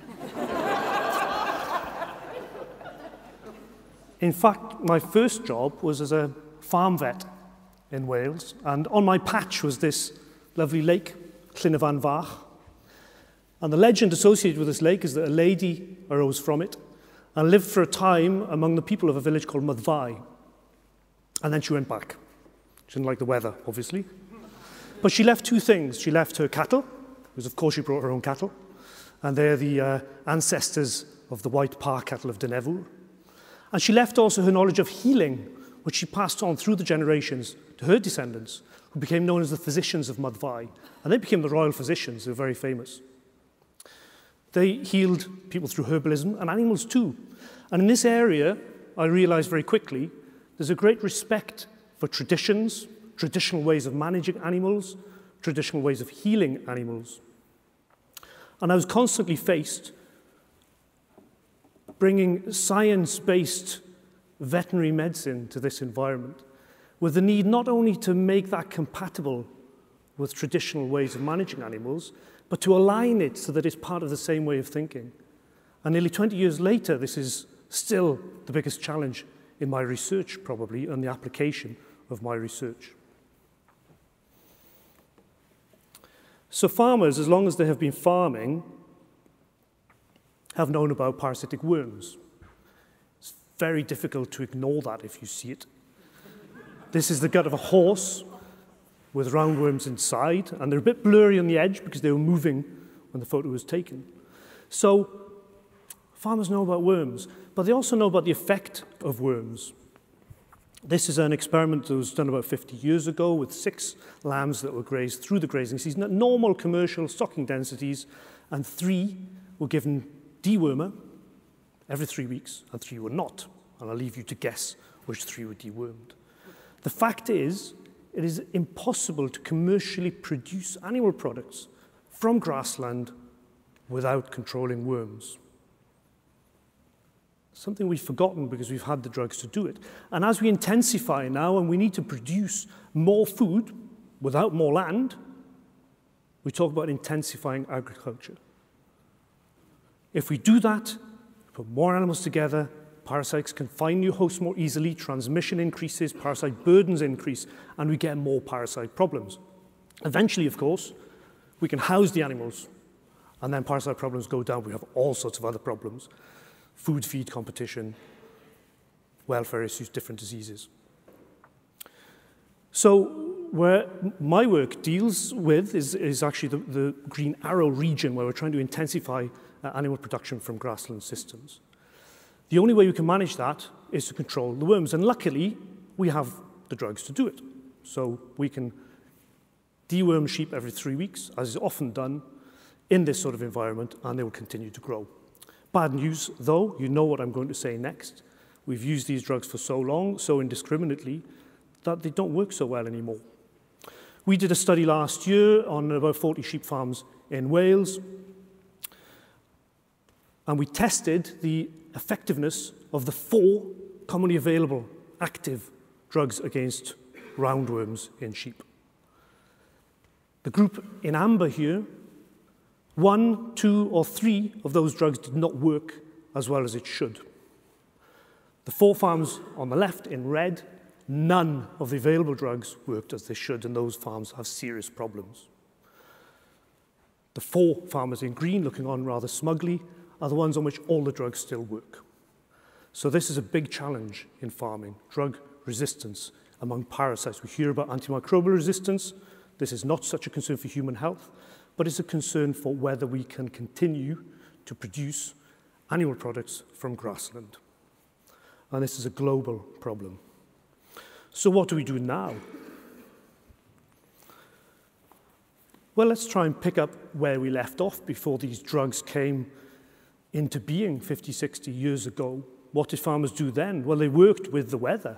In fact, my first job was as a farm vet in Wales, and on my patch was this lovely lake, Llyn y Fan Fach. And the legend associated with this lake is that a lady arose from it and lived for a time among the people of a village called Myddfai. And then she went back. She didn't like the weather, obviously. But she left two things. She left her cattle, because of course she brought her own cattle, and they're the ancestors of the white park cattle of Dynefwr. And she left also her knowledge of healing, which she passed on through the generations to her descendants, who became known as the physicians of Myddfai. And they became the royal physicians. They were very famous. They healed people through herbalism, and animals too. And in this area, I realized very quickly, there's a great respect for traditions, traditional ways of managing animals, traditional ways of healing animals. And I was constantly faced bringing science-based veterinary medicine to this environment. with the need not only to make that compatible with traditional ways of managing animals, but to align it so that it's part of the same way of thinking. And nearly 20 years later, this is still the biggest challenge in my research, probably, and the application of my research. So farmers, as long as they have been farming, have known about parasitic worms. It's very difficult to ignore that if you see it. This is the gut of a horse with roundworms inside, and they're a bit blurry on the edge because they were moving when the photo was taken. So farmers know about worms, but they also know about the effect of worms. This is an experiment that was done about 50 years ago with 6 lambs that were grazed through the grazing season at normal commercial stocking densities, and 3 were given dewormer every 3 weeks, and 3 were not. And I'll leave you to guess which 3 were dewormed. The fact is, it is impossible to commercially produce animal products from grassland without controlling worms. Something we've forgotten because we've had the drugs to do it. And as we intensify now and we need to produce more food without more land, we talk about intensifying agriculture. If we do that, put more animals together, parasites can find new hosts more easily, transmission increases, parasite burdens increase, and we get more parasite problems. Eventually, of course, we can house the animals, and then parasite problems go down. We have all sorts of other problems. Food feed competition, welfare issues, different diseases. So where my work deals with is actually the green arrow region where we're trying to intensify animal production from grassland systems. The only way we can manage that is to control the worms, and luckily we have the drugs to do it. So we can deworm sheep every 3 weeks, as is often done in this sort of environment, and they will continue to grow. Bad news, though, you know what I'm going to say next. We've used these drugs for so long, so indiscriminately, that they don't work so well anymore. We did a study last year on about 40 sheep farms in Wales, and we tested the effectiveness of the 4 commonly available active drugs against roundworms in sheep. The group in amber here, 1, 2, or 3 of those drugs did not work as well as it should. The 4 farms on the left in red, none of the available drugs worked as they should, and those farms have serious problems. The 4 farmers in green, looking on rather smugly, are the ones on which all the drugs still work. So this is a big challenge in farming, drug resistance among parasites. We hear about antimicrobial resistance. This is not such a concern for human health, but it's a concern for whether we can continue to produce animal products from grassland. And this is a global problem. So what do we do now? Well, let's try and pick up where we left off before these drugs came into being 50, 60 years ago. What did farmers do then? Well, they worked with the weather.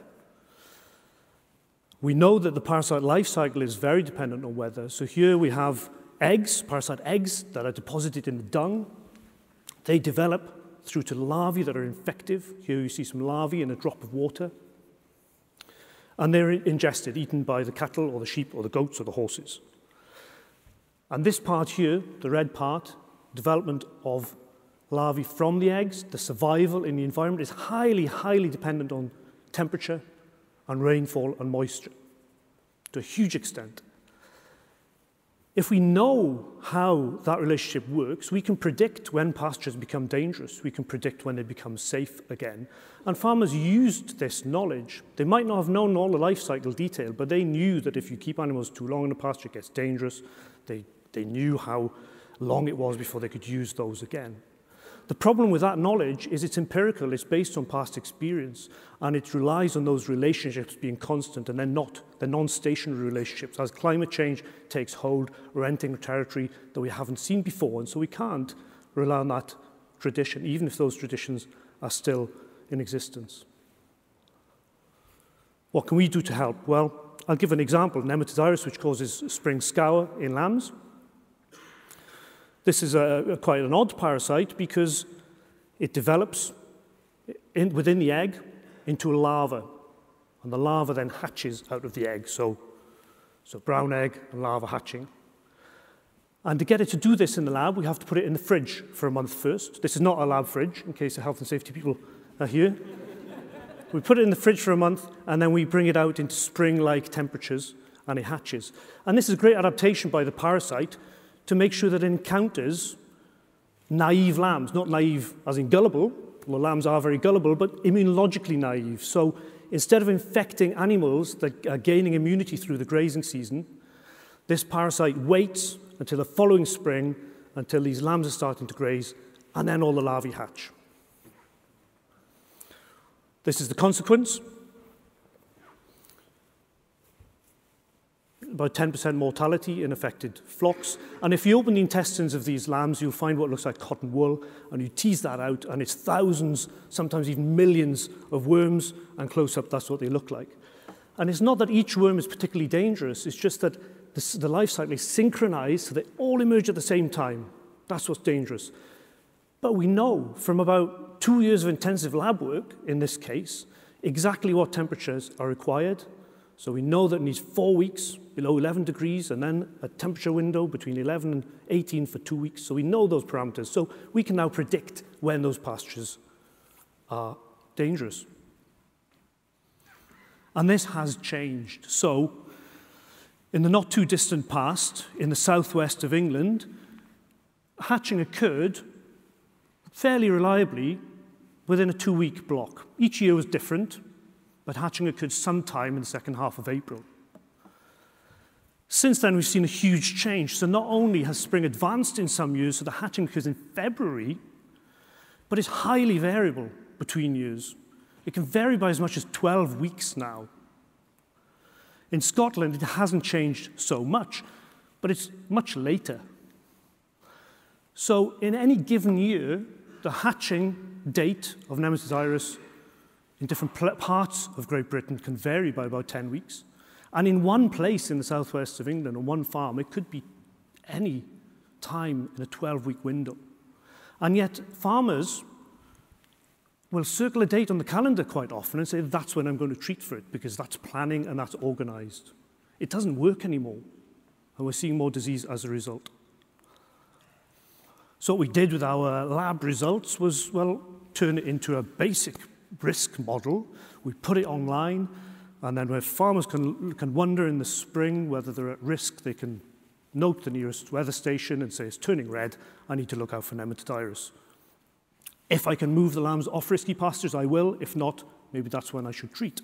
We know that the parasite life cycle is very dependent on weather. So here we have eggs, parasite eggs, that are deposited in the dung. They develop through to larvae that are infective. Here you see some larvae in a drop of water. And they're ingested, eaten by the cattle or the sheep or the goats or the horses. And this part here, the red part, development of larvae from the eggs, the survival in the environment is highly, highly dependent on temperature and rainfall and moisture to a huge extent. If we know how that relationship works, we can predict when pastures become dangerous. We can predict when they become safe again. And farmers used this knowledge. They might not have known all the life cycle detail, but they knew that if you keep animals too long in a pasture, it gets dangerous. They knew how long it was before they could use those again. The problem with that knowledge is it's empirical, it's based on past experience, and it relies on those relationships being constant, and they're non-stationary relationships. As climate change takes hold, we're entering territory that we haven't seen before, and so we can't rely on that tradition, even if those traditions are still in existence. What can we do to help? Well, I'll give an example, nematovirus, which causes spring scour in lambs. This is quite an odd parasite because it develops within the egg into a larva. and the larva then hatches out of the egg. So brown egg and larva hatching. And to get it to do this in the lab, we have to put it in the fridge for a month first. This is not a lab fridge, in case the health and safety people are here. We put it in the fridge for a month, and then we bring it out into spring-like temperatures, and it hatches. And this is a great adaptation by the parasite to make sure that it encounters naive lambs, not naive as in gullible, well, lambs are very gullible, but immunologically naive. So instead of infecting animals that are gaining immunity through the grazing season, this parasite waits until the following spring, until these lambs are starting to graze, and then all the larvae hatch. This is the consequence. About 10% mortality in affected flocks. And if you open the intestines of these lambs, you'll find what looks like cotton wool, and you tease that out, and it's thousands, sometimes even millions of worms, and close up, that's what they look like. And it's not that each worm is particularly dangerous, it's just that the life cycle is synchronized so they all emerge at the same time. That's what's dangerous. But we know from about 2 years of intensive lab work, in this case, exactly what temperatures are required. So we know that it needs 4 weeks below 11 degrees, and then a temperature window between 11 and 18 for 2 weeks. So we know those parameters. So we can now predict when those pastures are dangerous. And this has changed. So in the not too distant past, in the southwest of England, hatching occurred fairly reliably within a 2-week block. Each year was different, but hatching occurred sometime in the second half of April. Since then, we've seen a huge change. So not only has spring advanced in some years, so the hatching occurs in February, but it's highly variable between years. It can vary by as much as 12 weeks now. In Scotland, it hasn't changed so much, but it's much later. So in any given year, the hatching date of Nemesis iris in different parts of Great Britain can vary by about 10 weeks. And in one place in the southwest of England, on one farm, it could be any time in a 12-week window. And yet farmers will circle a date on the calendar quite often and say, that's when I'm going to treat for it, because that's planning and that's organized. It doesn't work anymore, and we're seeing more disease as a result. So what we did with our lab results was, well, turn it into a basic risk model. We put it online, and then where farmers can wonder in the spring whether they're at risk, they can note the nearest weather station and say, it's turning red, I need to look out for Nemesis iris. If I can move the lambs off risky pastures, I will. If not, maybe that's when I should treat.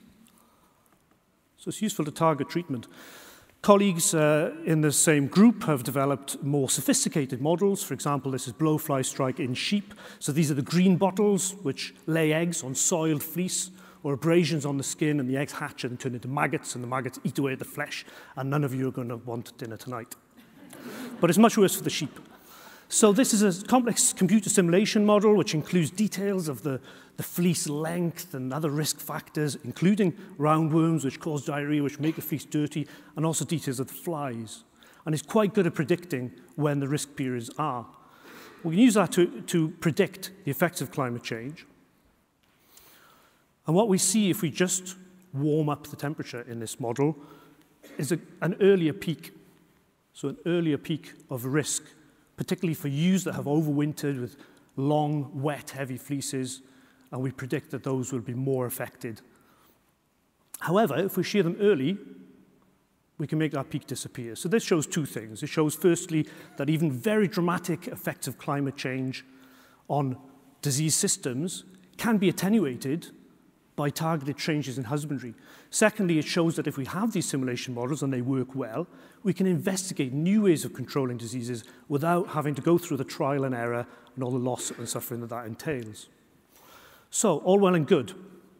So it's useful to target treatment. Colleagues in the same group have developed more sophisticated models. For example, this is blowfly strike in sheep. So these are the green bottles which lay eggs on soiled fleece or abrasions on the skin, and the eggs hatch and turn into maggots, and the maggots eat away at the flesh, and none of you are going to want dinner tonight. But it's much worse for the sheep. So this is a complex computer simulation model which includes details of the fleece length and other risk factors, including roundworms, which cause diarrhea, which make the fleece dirty, and also details of the flies. And it's quite good at predicting when the risk periods are. We can use that to predict the effects of climate change. And what we see if we just warm up the temperature in this model is an earlier peak. So an earlier peak of risk, particularly for ewes that have overwintered with long, wet, heavy fleeces, and we predict that those will be more affected. However, if we shear them early, we can make that peak disappear. So this shows two things. It shows, firstly, that even very dramatic effects of climate change on disease systems can be attenuated by targeted changes in husbandry. Secondly, it shows that if we have these simulation models and they work well, we can investigate new ways of controlling diseases without having to go through the trial and error and all the loss and suffering that entails. So, all well and good.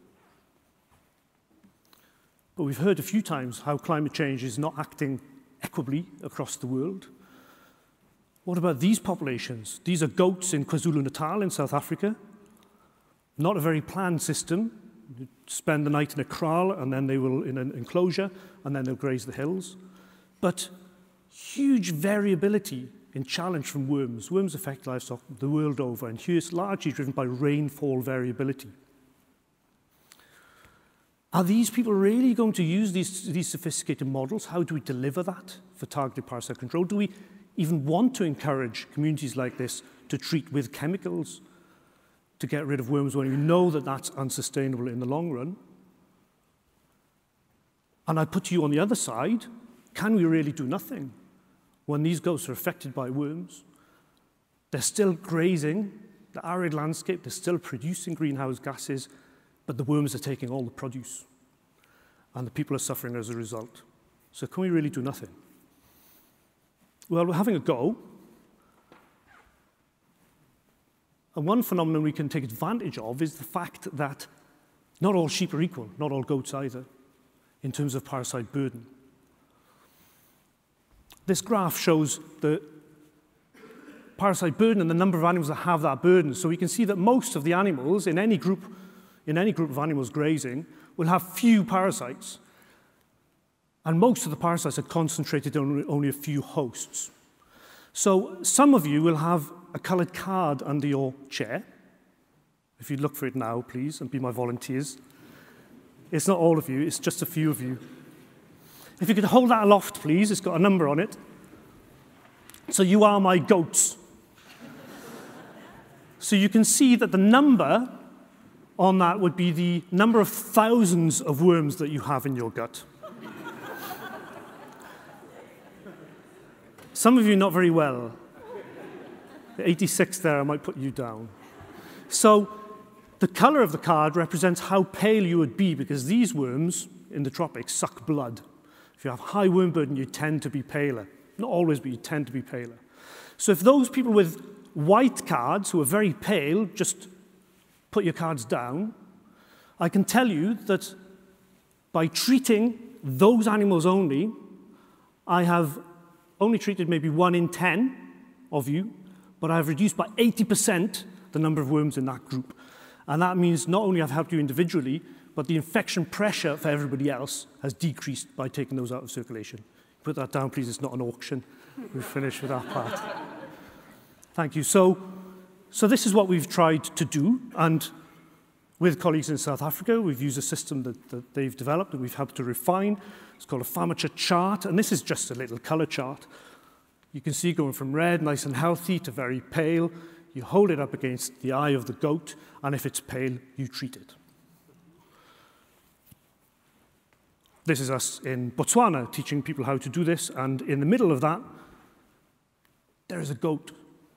But we've heard a few times how climate change is not acting equitably across the world. What about these populations? These are goats in KwaZulu-Natal in South Africa. Not a very planned system. You spend the night in a kraal, and then they will in an enclosure, and then they'll graze the hills. But huge variability in challenge from worms. Worms affect livestock the world over, and here it's largely driven by rainfall variability. Are these people really going to use these sophisticated models? How do we deliver that for targeted parasite control? Do we even want to encourage communities like this to treat with chemicals to get rid of worms when we know that that's unsustainable in the long run? And I put you on the other side, can we really do nothing when these goats are affected by worms? They're still grazing the arid landscape, they're still producing greenhouse gases, but the worms are taking all the produce, and the people are suffering as a result. So can we really do nothing? Well, we're having a go. And one phenomenon we can take advantage of is the fact that not all sheep are equal, not all goats either, in terms of parasite burden. This graph shows the parasite burden and the number of animals that have that burden. So we can see that most of the animals in any group of animals grazing will have few parasites. And most of the parasites are concentrated on only a few hosts. So some of you will have a colored card under your chair. If you look for it now, please, and be my volunteers. It's not all of you, it's just a few of you. If you could hold that aloft, please, it's got a number on it. So you are my goats. So you can see that the number on that would be the number of thousands of worms that you have in your gut. Some of you not very well. The 86 there, I might put you down. So the color of the card represents how pale you would be, because these worms in the tropics suck blood. If you have high worm burden, you tend to be paler. Not always, but you tend to be paler. So if those people with white cards who are very pale just put your cards down, I can tell you that by treating those animals only, I have only treated maybe 1 in 10 of you, but I've reduced by 80% the number of worms in that group. And that means not only I've helped you individually, but the infection pressure for everybody else has decreased by taking those out of circulation. Put that down, please. It's not an auction. We've finished with that part. Thank you. So this is what we've tried to do. And with colleagues in South Africa, we've used a system that they've developed and we've helped to refine. It's called a Famature chart. And this is just a little color chart. You can see going from red, nice and healthy, to very pale. You hold it up against the eye of the goat, and if it's pale, you treat it. This is us in Botswana teaching people how to do this, and in the middle of that, there is a goat.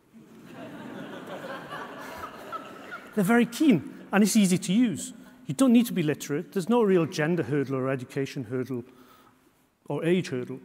They're very keen, and it's easy to use. You don't need to be literate. There's no real gender hurdle or education hurdle or age hurdle.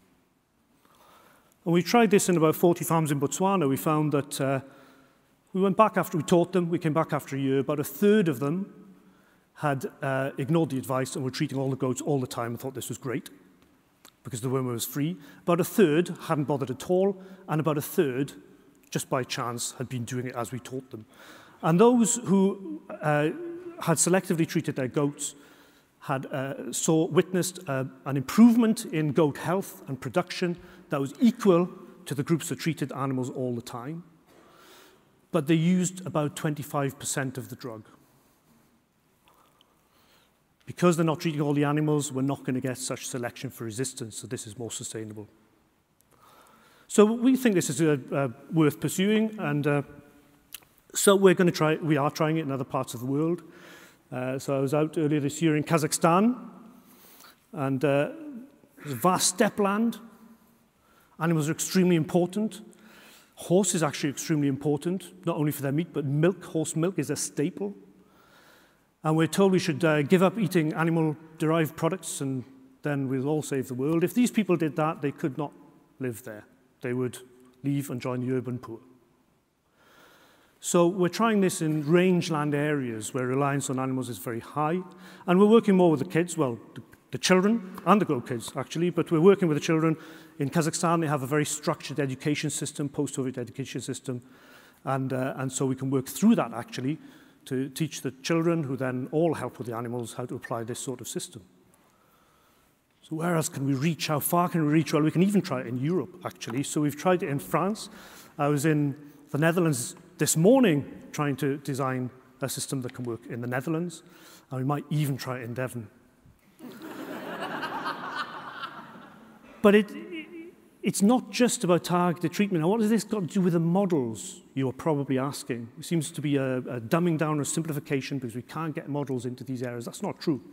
And we tried this in about 40 farms in Botswana. We found that we went back after we taught them. We came back after a year. About a third of them had ignored the advice and were treating all the goats all the time and thought this was great because the worm was free. About a third hadn't bothered at all, and about a third, just by chance, had been doing it as we taught them. And those who had selectively treated their goats had witnessed an improvement in goat health and production that was equal to the groups that treated animals all the time. But they used about 25% of the drug. Because they're not treating all the animals, we're not going to get such selection for resistance, so this is more sustainable. So we think this is worth pursuing, and so we are trying it in other parts of the world. So I was out earlier this year in Kazakhstan, and there's a vast steppe land. Animals are extremely important. Horse is actually extremely important, not only for their meat, but milk. Horse milk is a staple. And we're told we should give up eating animal-derived products, and then we'll all save the world. If these people did that, they could not live there. They would leave and join the urban poor. So we're trying this in rangeland areas where reliance on animals is very high. And we're working more with the kids, well, the children and the goat kids, actually, but we're working with the children. In Kazakhstan, they have a very structured education system, post-Soviet education system, and so we can work through that, actually, to teach the children, who then all help with the animals, how to apply this sort of system. So where else can we reach? How far can we reach? Well, we can even try it in Europe, actually. So we've tried it in France. I was in the Netherlands this morning trying to design a system that can work in the Netherlands, and we might even try it in Devon But it's not just about targeted treatment. Now, what has this got to do with the models, you are probably asking? It seems to be a dumbing down or simplification because we can't get models into these areas. That's not true.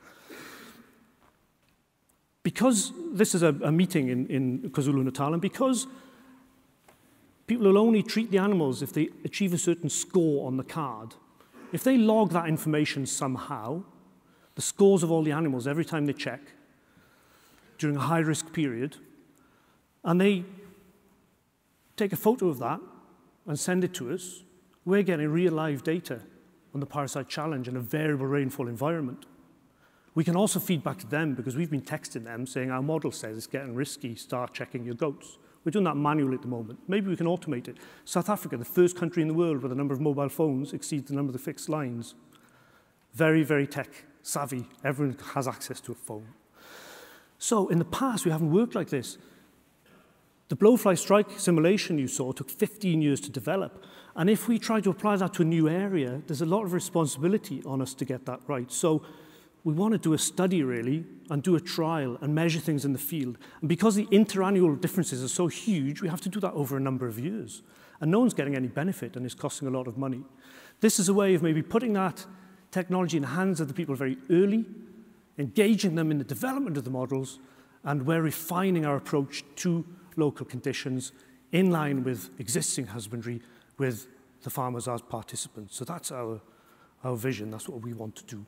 Because this is a meeting in KwaZulu-Natal, and because people will only treat the animals if they achieve a certain score on the card, if they log that information somehow, the scores of all the animals every time they check during a high-risk period, and they take a photo of that and send it to us, we're getting real live data on the parasite challenge in a variable rainfall environment. We can also feed back to them because we've been texting them saying our model says it's getting risky, start checking your goats. We're doing that manually at the moment. Maybe we can automate it. South Africa, the first country in the world where the number of mobile phones exceeds the number of the fixed lines. Very, very tech savvy. Everyone has access to a phone. So in the past, we haven't worked like this. The blowfly strike simulation you saw took 15 years to develop. And if we try to apply that to a new area, there's a lot of responsibility on us to get that right. So we want to do a study, really, and do a trial and measure things in the field. And because the interannual differences are so huge, we have to do that over a number of years. And no one's getting any benefit, and it's costing a lot of money. This is a way of maybe putting that technology in the hands of the people very early, engaging them in the development of the models, and we're refining our approach to local conditions in line with existing husbandry with the farmers as participants. So that's our vision. That's what we want to do.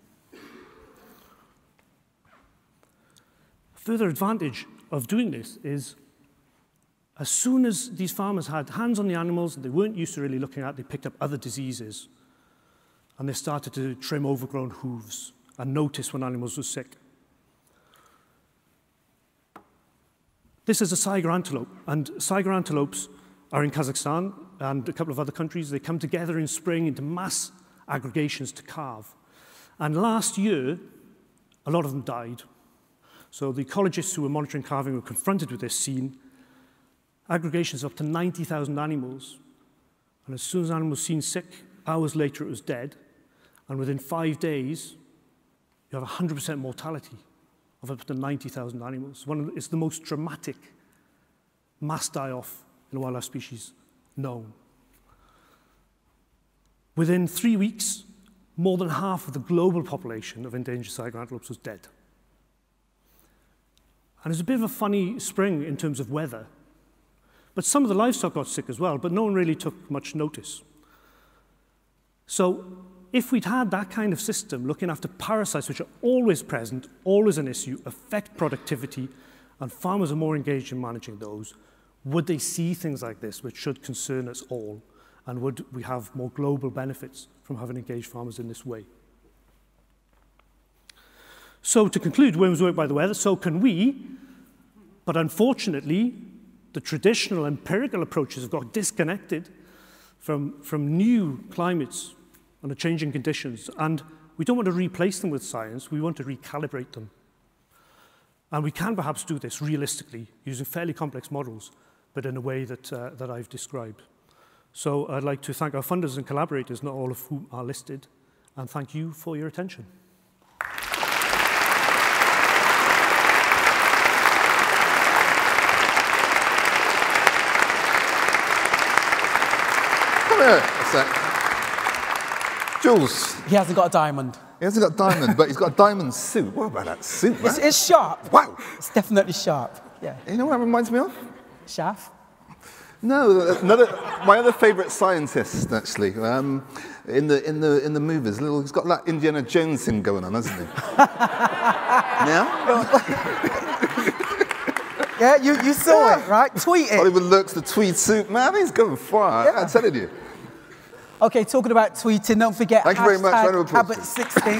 Further advantage of doing this is as soon as these farmers had hands on the animals that they weren't used to really looking at, they picked up other diseases. And they started to trim overgrown hooves and notice when animals were sick. This is a Cllr antelope, and Cllr antelopes are in Kazakhstan and a couple of other countries. They come together in spring into mass aggregations to calve. And last year, a lot of them died. So the ecologists who were monitoring calving were confronted with this scene. Aggregations of up to 90,000 animals. And as soon as an animal was seen sick, hours later it was dead. And within 5 days, you have 100% mortality of up to 90,000 animals. It's the most dramatic mass die-off in a wildlife species known. Within 3 weeks, more than half of the global population of endangered Cllr antelopes was dead. And it was a bit of a funny spring in terms of weather. But some of the livestock got sick as well, but no one really took much notice. So if we'd had that kind of system looking after parasites, which are always present, always an issue, affect productivity, and farmers are more engaged in managing those, would they see things like this, which should concern us all? And would we have more global benefits from having engaged farmers in this way? So to conclude, worms work by the weather, so can we. But unfortunately, the traditional empirical approaches have got disconnected from new climates and the changing conditions. And we don't want to replace them with science, we want to recalibrate them. And we can perhaps do this realistically using fairly complex models, but in a way that I've described. So I'd like to thank our funders and collaborators, not all of whom are listed, and thank you for your attention. Come here a sec. Julz. He hasn't got a diamond. He hasn't got a diamond, but he's got a diamond suit. What about that suit, man? It's sharp. Wow. It's definitely sharp. Yeah. You know what it reminds me of? Shaft. No, my other favourite scientist, actually, in the movies. He's got that Indiana Jones thing going on, hasn't he? Yeah? Yeah, you saw it, right? Tweet it. Hollywood looks, the tweed suit, man, he's going far. Yeah. I'm telling you. Okay, talking about tweeting, don't forget Thank you very much. Cabot 16.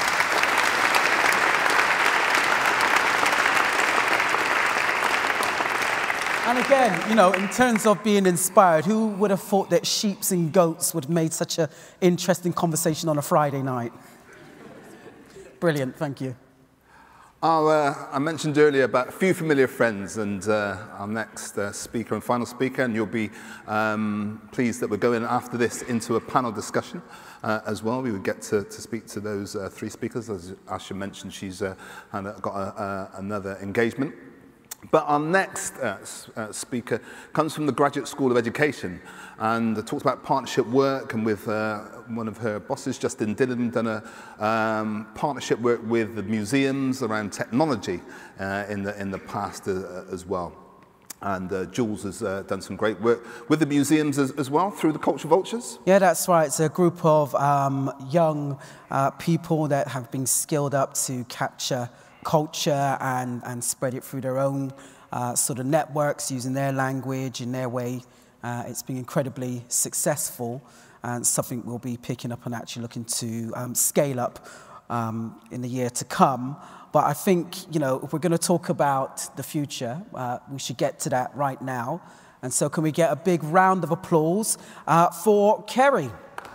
And again, you know, in terms of being inspired, who would have thought that sheeps and goats would have made such an interesting conversation on a Friday night? Brilliant, thank you. I mentioned earlier about a few familiar friends, and our next speaker and final speaker, and you'll be pleased that we're going after this into a panel discussion as well. We would get to speak to those three speakers. As Asha mentioned, she's got another engagement. But our next speaker comes from the Graduate School of Education and talks about partnership work, and with one of her bosses, Justin Dillon, done a partnership work with the museums around technology in the past as well. And Julz has done some great work with the museums as well through the Culture Vultures. Yeah, that's right. It's a group of young people that have been skilled up to capture culture and spread it through their own sort of networks using their language in their way. It's been incredibly successful and something we'll be picking up and actually looking to scale up in the year to come. But I think, you know, if we're going to talk about the future, we should get to that right now. And so can we get a big round of applause for Keri?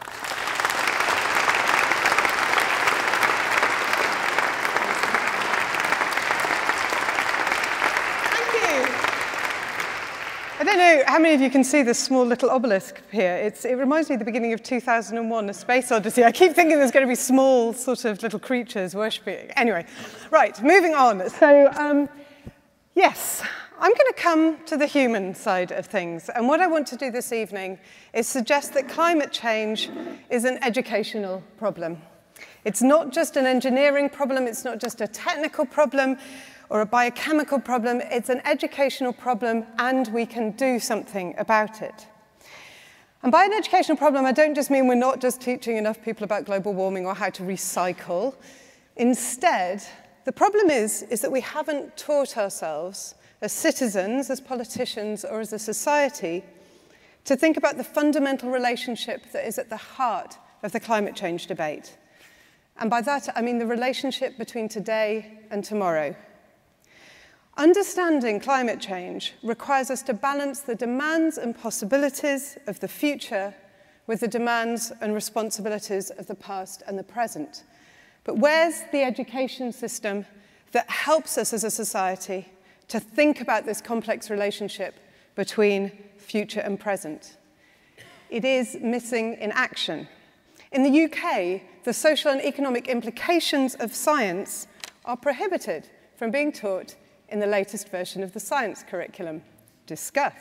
I don't know how many of you can see this small little obelisk here. It reminds me of the beginning of 2001, A Space Odyssey. I keep thinking there's going to be small sort of little creatures worshipping. Anyway, right, moving on. So, yes, I'm going to come to the human side of things. And what I want to do this evening is suggest that climate change is an educational problem. It's not just an engineering problem. It's not just a technical problem or a biochemical problem. It's an educational problem, and we can do something about it. And by an educational problem, I don't just mean we're not just teaching enough people about global warming or how to recycle. Instead, the problem is that we haven't taught ourselves as citizens, as politicians, or as a society to think about the fundamental relationship that is at the heart of the climate change debate. And by that, I mean the relationship between today and tomorrow. Understanding climate change requires us to balance the demands and possibilities of the future with the demands and responsibilities of the past and the present. But where's the education system that helps us as a society to think about this complex relationship between future and present? It is missing in action. In the UK, the social and economic implications of science are prohibited from being taught in the latest version of the science curriculum. Discuss.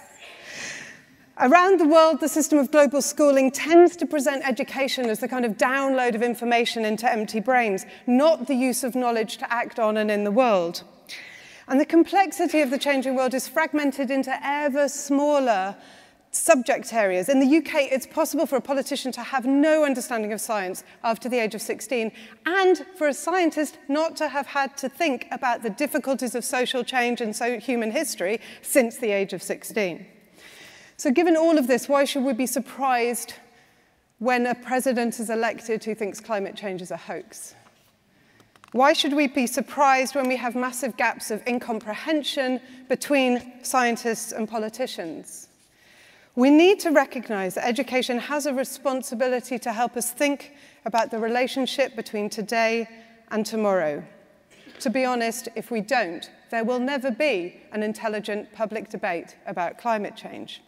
Around the world, the system of global schooling tends to present education as the kind of download of information into empty brains, not the use of knowledge to act on and in the world. And the complexity of the changing world is fragmented into ever smaller subject areas. In the UK, it's possible for a politician to have no understanding of science after the age of 16, and for a scientist not to have had to think about the difficulties of social change and human history since the age of 16. So given all of this, why should we be surprised when a president is elected who thinks climate change is a hoax? Why should we be surprised when we have massive gaps of incomprehension between scientists and politicians? We need to recognize that education has a responsibility to help us think about the relationship between today and tomorrow. To be honest, if we don't, there will never be an intelligent public debate about climate change.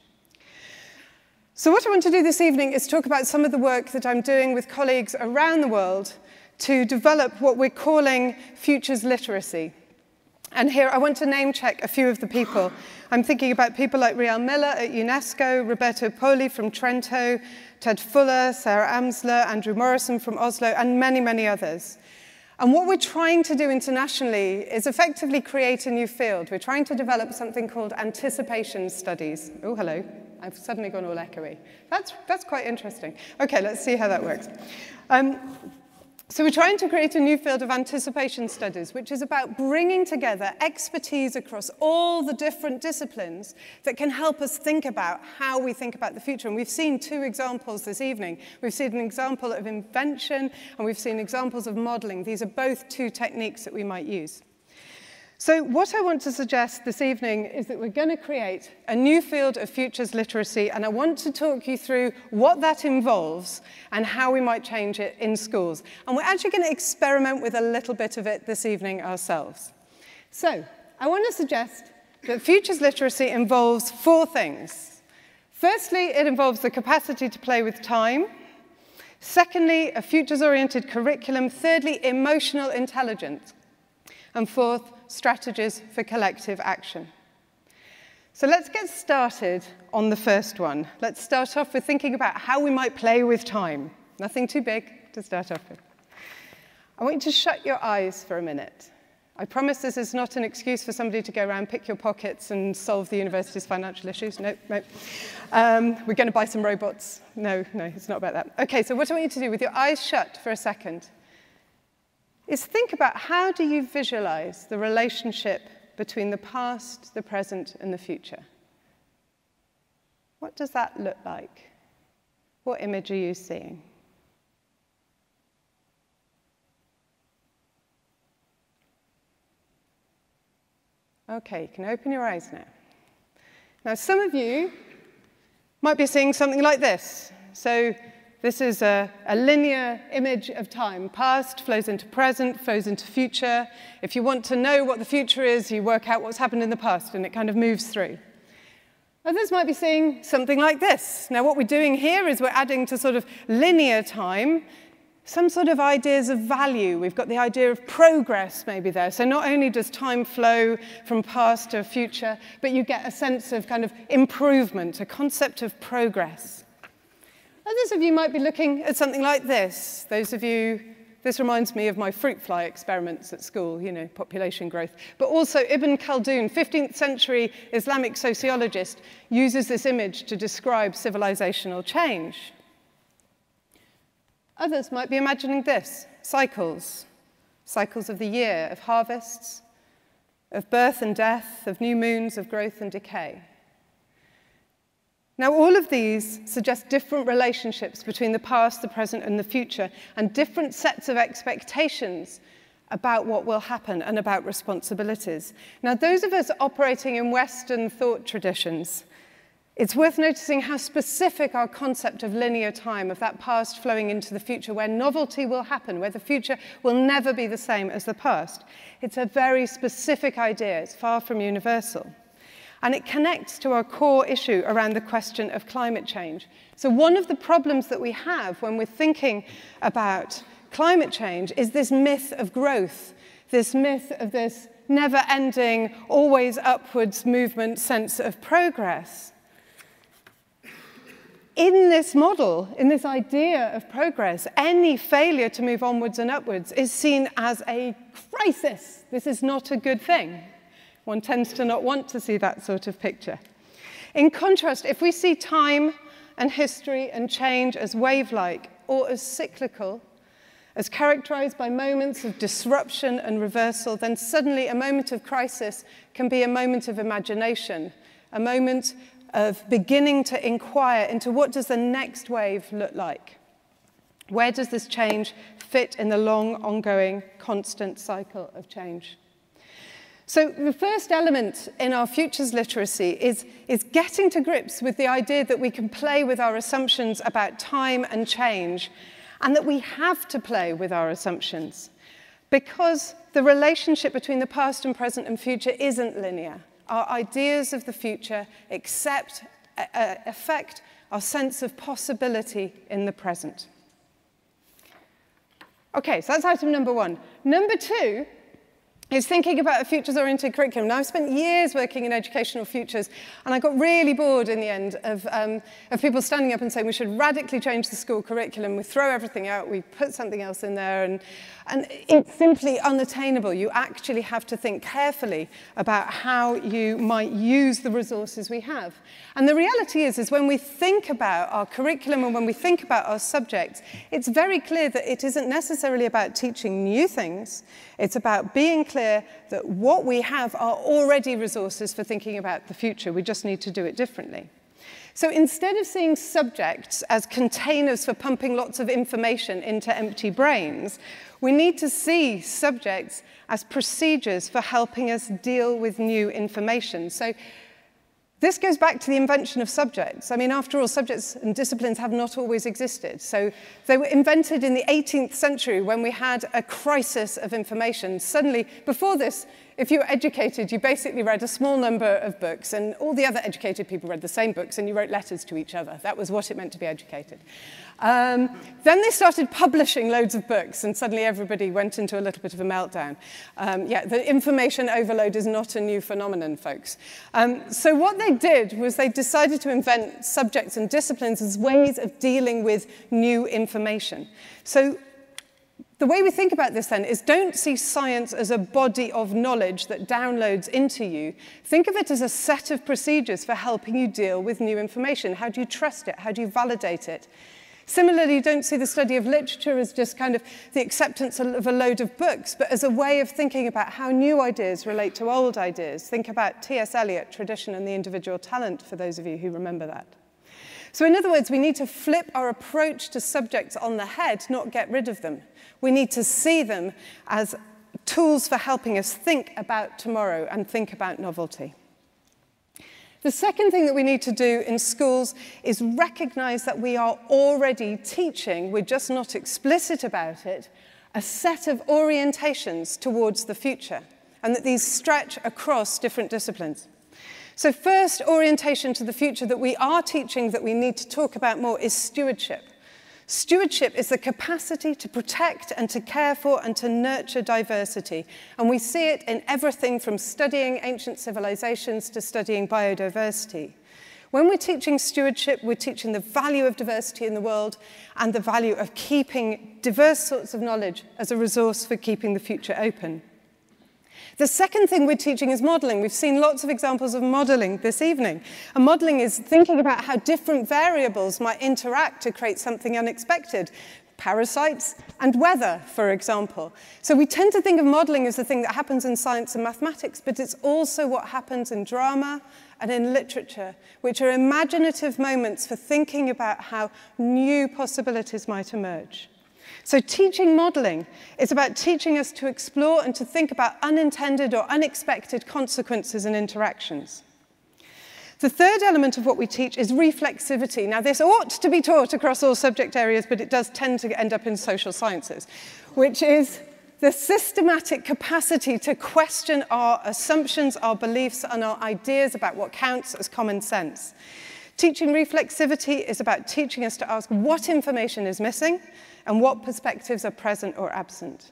So what I want to do this evening is talk about some of the work that I'm doing with colleagues around the world to develop what we're calling futures literacy. And here I want to name check a few of the people. I'm thinking about people like Riel Miller at UNESCO, Roberto Poli from Trento, Ted Fuller, Sarah Amsler, Andrew Morrison from Oslo, and many, many others. And what we're trying to do internationally is effectively create a new field. We're trying to develop something called anticipation studies. Oh, hello. I've suddenly gone all echoey. That's quite interesting. OK, let's see how that works. So we're trying to create a new field of anticipation studies, which is about bringing together expertise across all the different disciplines that can help us think about how we think about the future. And we've seen two examples this evening. We've seen an example of invention, and we've seen examples of modeling. These are both two techniques that we might use. So what I want to suggest this evening is that we're going to create a new field of futures literacy, and I want to talk you through what that involves and how we might change it in schools. And we're actually going to experiment with a little bit of it this evening ourselves. So I want to suggest that futures literacy involves four things. Firstly, it involves the capacity to play with time. Secondly, a futures-oriented curriculum. Thirdly, emotional intelligence. And fourth, strategies for collective action. So let's get started on the first one. Let's start off with thinking about how we might play with time. Nothing too big to start off with. I want you to shut your eyes for a minute. I promise this is not an excuse for somebody to go around, pick your pockets, and solve the university's financial issues. No, no. We're going to buy some robots. No, no, it's not about that. Okay, so what I want you to do with your eyes shut for a second is think about how do you visualize the relationship between the past, the present, and the future. What does that look like? What image are you seeing? Okay, you can open your eyes now. Now, some of you might be seeing something like this. So this is a linear image of time. Past flows into present, flows into future. If you want to know what the future is, you work out what's happened in the past, and it kind of moves through. Others might be seeing something like this. Now, what we're doing here is we're adding to sort of linear time some sort of ideas of value. We've got the idea of progress maybe there. So not only does time flow from past to future, but you get a sense of kind of improvement, a concept of progress. Others of you might be looking at something like this. Those of you, this reminds me of my fruit fly experiments at school, you know, population growth. But also Ibn Khaldun, 15th century Islamic sociologist, uses this image to describe civilizational change. Others might be imagining this, cycles. Cycles of the year, of harvests, of birth and death, of new moons, of growth and decay. Now, all of these suggest different relationships between the past, the present, and the future, and different sets of expectations about what will happen and about responsibilities. Now, those of us operating in Western thought traditions, it's worth noticing how specific our concept of linear time, of that past flowing into the future, where novelty will happen, where the future will never be the same as the past. It's a very specific idea. It's far from universal. And it connects to our core issue around the question of climate change. So one of the problems that we have when we're thinking about climate change is this myth of growth, this myth of this never-ending, always upwards movement sense of progress. In this model, in this idea of progress, any failure to move onwards and upwards is seen as a crisis. This is not a good thing. One tends to not want to see that sort of picture. In contrast, if we see time and history and change as wave-like or as cyclical, as characterized by moments of disruption and reversal, then suddenly a moment of crisis can be a moment of imagination, a moment of beginning to inquire into what does the next wave look like? Where does this change fit in the long, ongoing, constant cycle of change? So the first element in our futures literacy is getting to grips with the idea that we can play with our assumptions about time and change, and that we have to play with our assumptions, because the relationship between the past and present and future isn't linear. Our ideas of the future affect our sense of possibility in the present. Okay, so that's item number one. Number two is thinking about a futures-oriented curriculum. Now, I've spent years working in educational futures, and I got really bored in the end of people standing up and saying we should radically change the school curriculum, we throw everything out, we put something else in there, and it's simply unattainable. You actually have to think carefully about how you might use the resources we have. And the reality is when we think about our curriculum and when we think about our subjects, it's very clear that it isn't necessarily about teaching new things. It's about being clear that what we have are already resources for thinking about the future. We just need to do it differently. So instead of seeing subjects as containers for pumping lots of information into empty brains, we need to see subjects as procedures for helping us deal with new information. So this goes back to the invention of subjects. I mean, after all, subjects and disciplines have not always existed. So they were invented in the 18th century when we had a crisis of information. Suddenly, before this, if you were educated, you basically read a small number of books, and all the other educated people read the same books, and you wrote letters to each other. That was what it meant to be educated. Then they started publishing loads of books, and suddenly everybody went into a little bit of a meltdown. Yeah, the information overload is not a new phenomenon, folks. So what they did was they decided to invent subjects and disciplines as ways of dealing with new information. So the way we think about this then is don't see science as a body of knowledge that downloads into you. Think of it as a set of procedures for helping you deal with new information. How do you trust it? How do you validate it? Similarly, don't see the study of literature as just kind of the acceptance of a load of books, but as a way of thinking about how new ideas relate to old ideas. Think about T.S. Eliot, Tradition and the Individual Talent, for those of you who remember that. So in other words, we need to flip our approach to subjects on the head, not get rid of them. We need to see them as tools for helping us think about tomorrow and think about novelty. The second thing that we need to do in schools is recognize that we are already teaching, we're just not explicit about it, a set of orientations towards the future, and that these stretch across different disciplines. So first orientation to the future that we are teaching that we need to talk about more is stewardship. Stewardship is the capacity to protect and to care for and to nurture diversity. And we see it in everything from studying ancient civilizations to studying biodiversity. When we're teaching stewardship, we're teaching the value of diversity in the world and the value of keeping diverse sorts of knowledge as a resource for keeping the future open. The second thing we're teaching is modeling. We've seen lots of examples of modeling this evening. And modeling is thinking about how different variables might interact to create something unexpected. Parasites and weather, for example. So we tend to think of modeling as the thing that happens in science and mathematics, but it's also what happens in drama and in literature, which are imaginative moments for thinking about how new possibilities might emerge. So teaching modeling is about teaching us to explore and to think about unintended or unexpected consequences and interactions. The third element of what we teach is reflexivity. Now, this ought to be taught across all subject areas, but it does tend to end up in social sciences, which is the systematic capacity to question our assumptions, our beliefs, and our ideas about what counts as common sense. Teaching reflexivity is about teaching us to ask what information is missing and what perspectives are present or absent.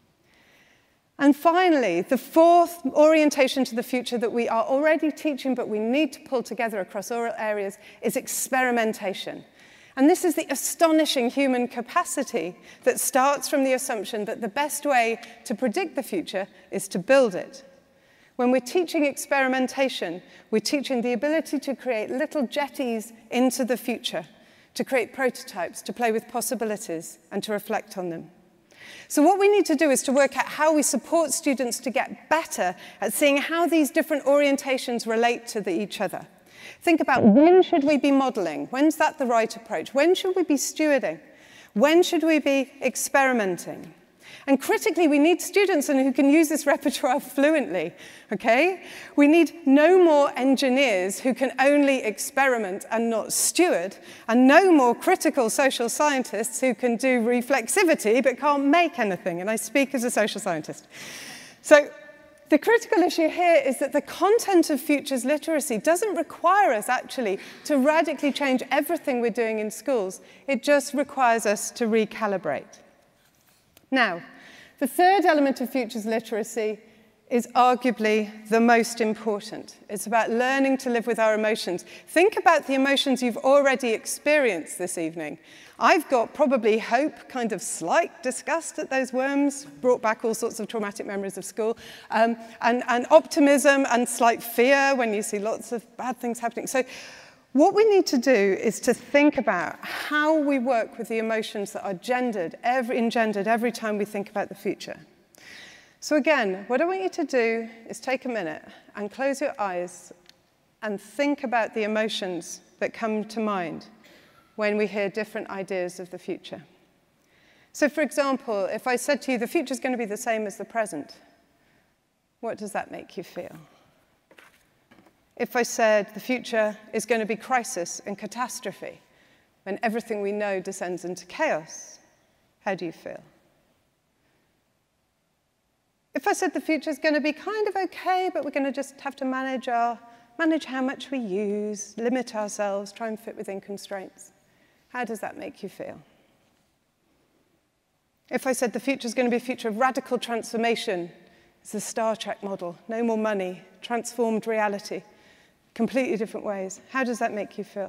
And finally, the fourth orientation to the future that we are already teaching but we need to pull together across all areas is experimentation. And this is the astonishing human capacity that starts from the assumption that the best way to predict the future is to build it. When we're teaching experimentation, we're teaching the ability to create little jetties into the future, to create prototypes, to play with possibilities, and to reflect on them. So what we need to do is to work out how we support students to get better at seeing how these different orientations relate to each other. Think about when should we be modeling? When's that the right approach? When should we be stewarding? When should we be experimenting? And critically, we need students who can use this repertoire fluently, okay? We need no more engineers who can only experiment and not steward, and no more critical social scientists who can do reflexivity but can't make anything, and I speak as a social scientist. So the critical issue here is that the content of futures literacy doesn't require us actually to radically change everything we're doing in schools. It just requires us to recalibrate. Now, the third element of futures literacy is arguably the most important. It's about learning to live with our emotions. Think about the emotions you've already experienced this evening. I've got probably hope, kind of slight disgust at those worms, brought back all sorts of traumatic memories of school, and optimism and slight fear when you see lots of bad things happening. So what we need to do is to think about how we work with the emotions that are engendered every time we think about the future. So again, what I want you to do is take a minute and close your eyes and think about the emotions that come to mind when we hear different ideas of the future. So for example, if I said to you, the future is going to be the same as the present, what does that make you feel? If I said the future is going to be crisis and catastrophe, when everything we know descends into chaos, how do you feel? If I said the future is going to be kind of okay, but we're going to just have to manage how much we use, limit ourselves, try and fit within constraints, how does that make you feel? If I said the future is going to be a future of radical transformation, it's the Star Trek model, no more money, transformed reality, completely different ways, how does that make you feel?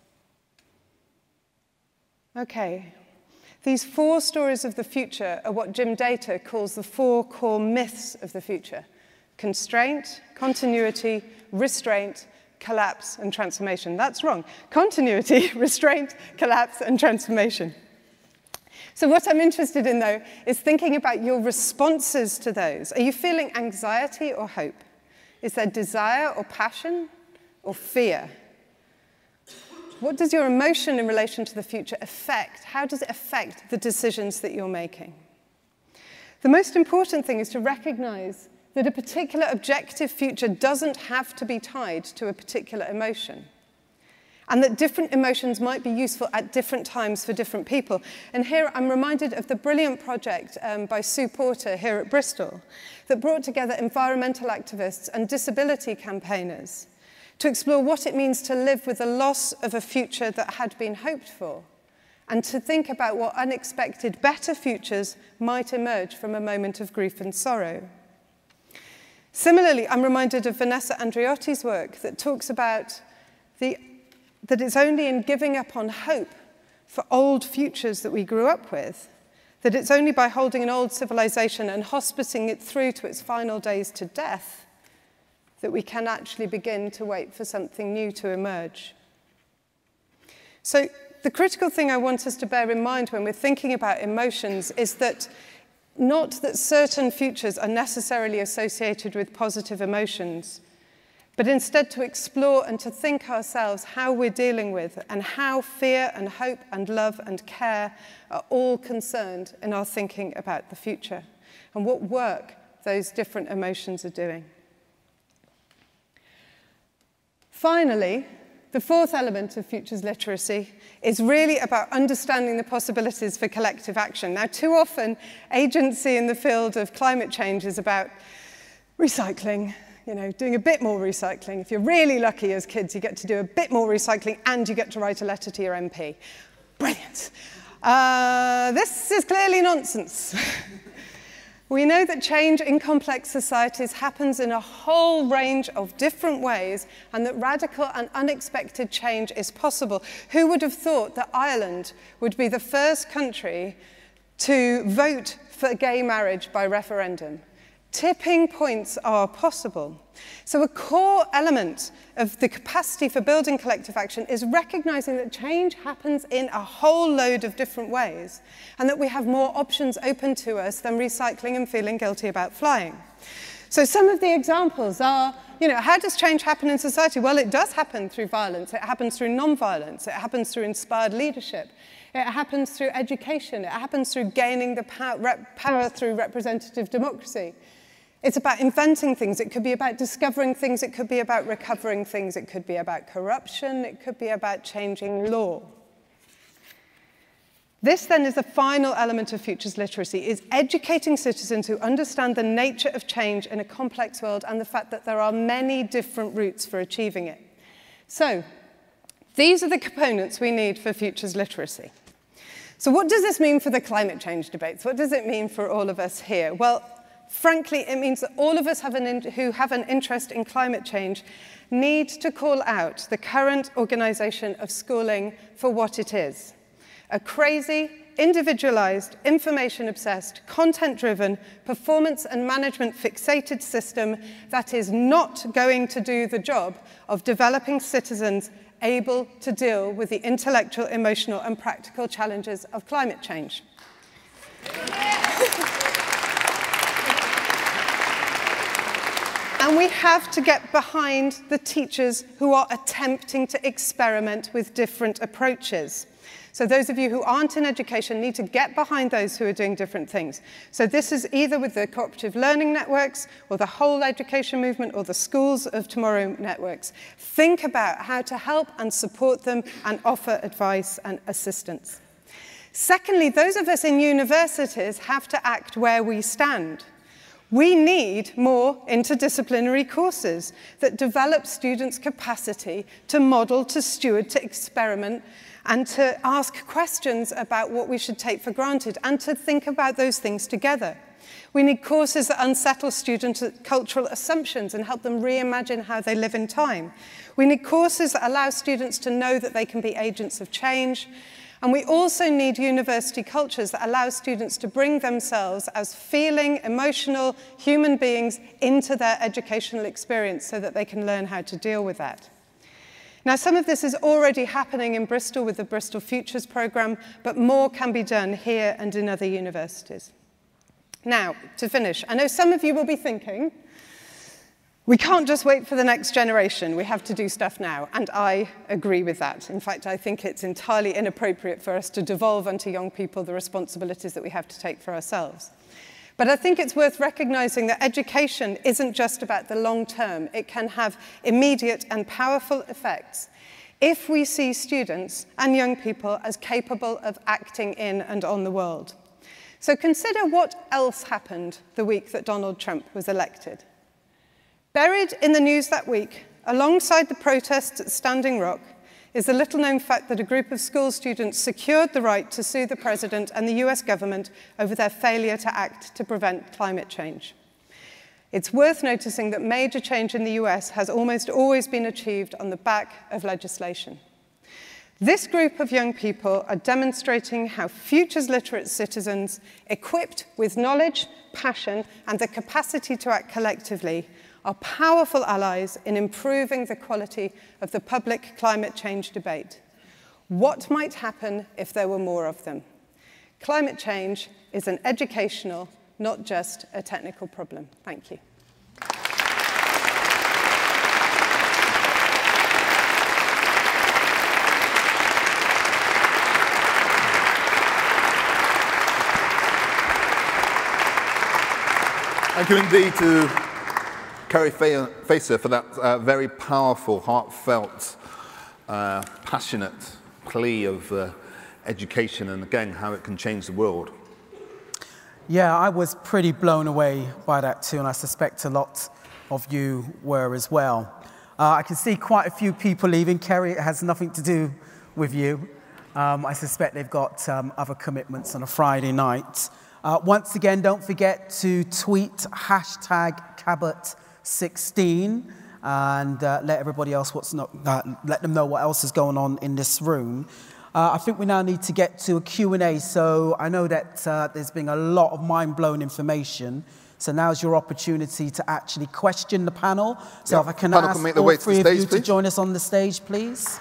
Okay. These 4 stories of the future are what Jim Data calls the 4 core myths of the future: constraint, continuity, restraint, collapse, and transformation. That's wrong. Continuity, restraint, collapse, and transformation. So what I'm interested in, though, is thinking about your responses to those. Are you feeling anxiety or hope? Is there desire or passion or fear? What does your emotion in relation to the future affect? How does it affect the decisions that you're making? The most important thing is to recognize that a particular objective future doesn't have to be tied to a particular emotion, and that different emotions might be useful at different times for different people. And here I'm reminded of the brilliant project by Sue Porter here at Bristol that brought together environmental activists and disability campaigners to explore what it means to live with the loss of a future that had been hoped for, and to think about what unexpected better futures might emerge from a moment of grief and sorrow. Similarly, I'm reminded of Vanessa Andreotti's work that talks about that it's only in giving up on hope for old futures that we grew up with, that it's only by holding an old civilization and hospicing it through to its final days to death that we can actually begin to wait for something new to emerge. So the critical thing I want us to bear in mind when we're thinking about emotions is that not that certain futures are necessarily associated with positive emotions, but instead to explore and to think ourselves how we're dealing with and how fear and hope and love and care are all concerned in our thinking about the future and what work those different emotions are doing. Finally, the 4th element of futures literacy is really about understanding the possibilities for collective action. Now, too often, agency in the field of climate change is about recycling, doing a bit more recycling. If you're really lucky as kids, you get to do a bit more recycling and you get to write a letter to your MP. Brilliant. This is clearly nonsense. We know that change in complex societies happens in a whole range of different ways, and that radical and unexpected change is possible. Who would have thought that Ireland would be the first country to vote for gay marriage by referendum? Tipping points are possible. So a core element of the capacity for building collective action is recognizing that change happens in a whole load of different ways, and that we have more options open to us than recycling and feeling guilty about flying. So some of the examples are, how does change happen in society? Well, it does happen through violence. It happens through non-violence. It happens through inspired leadership. It happens through education. It happens through gaining the power through representative democracy. It's about inventing things. It could be about discovering things. It could be about recovering things. It could be about corruption. It could be about changing law. This, then, is the final element of futures literacy, is educating citizens who understand the nature of change in a complex world and the fact that there are many different routes for achieving it. So, these are the components we need for futures literacy. So what does this mean for the climate change debates? What does it mean for all of us here? Well, frankly, it means that all of us who have an interest in climate change need to call out the current organisation of schooling for what it is: a crazy, individualised, information-obsessed, content-driven, performance and management-fixated system that is not going to do the job of developing citizens able to deal with the intellectual, emotional and practical challenges of climate change. And we have to get behind the teachers who are attempting to experiment with different approaches. So those of you who aren't in education need to get behind those who are doing different things. So this is either with the cooperative learning networks, or the whole education movement, or the schools of tomorrow networks. Think about how to help and support them and offer advice and assistance. Secondly, those of us in universities have to act where we stand. We need more interdisciplinary courses that develop students' capacity to model, to steward, to experiment, and to ask questions about what we should take for granted, and to think about those things together. We need courses that unsettle students' cultural assumptions and help them reimagine how they live in time. We need courses that allow students to know that they can be agents of change. And we also need university cultures that allow students to bring themselves as feeling, emotional human beings into their educational experience so that they can learn how to deal with that. Now, some of this is already happening in Bristol with the Bristol Futures programme, but more can be done here and in other universities. Now, to finish, I know some of you will be thinking, we can't just wait for the next generation, we have to do stuff now, and I agree with that. In fact, I think it's entirely inappropriate for us to devolve onto young people the responsibilities that we have to take for ourselves. But I think it's worth recognizing that education isn't just about the long term. It can have immediate and powerful effects if we see students and young people as capable of acting in and on the world. So consider what else happened the week that Donald Trump was elected. Buried in the news that week, alongside the protests at Standing Rock, is the little-known fact that a group of school students secured the right to sue the president and the US government over their failure to act to prevent climate change. It's worth noticing that major change in the US has almost always been achieved on the back of legislation. This group of young people are demonstrating how futures-literate citizens, equipped with knowledge, passion, and the capacity to act collectively, are powerful allies in improving the quality of the public climate change debate. What might happen if there were more of them? Climate change is an educational, not just a technical problem. Thank you. Thank you indeed to Keri Facer for that very powerful, heartfelt, passionate plea of education and, again, how it can change the world. Yeah, I was pretty blown away by that too, and I suspect a lot of you were as well. I can see quite a few people leaving. Keri, it has nothing to do with you. I suspect they've got other commitments on a Friday night. Once again, don't forget to tweet #Cabot16 and let everybody else let them know what else is going on in this room. I think we now need to get to a Q&A. So I know that there's been a lot of mind-blowing information. So now's your opportunity to actually question the panel. So if I can ask all three of you to join us on the stage, please.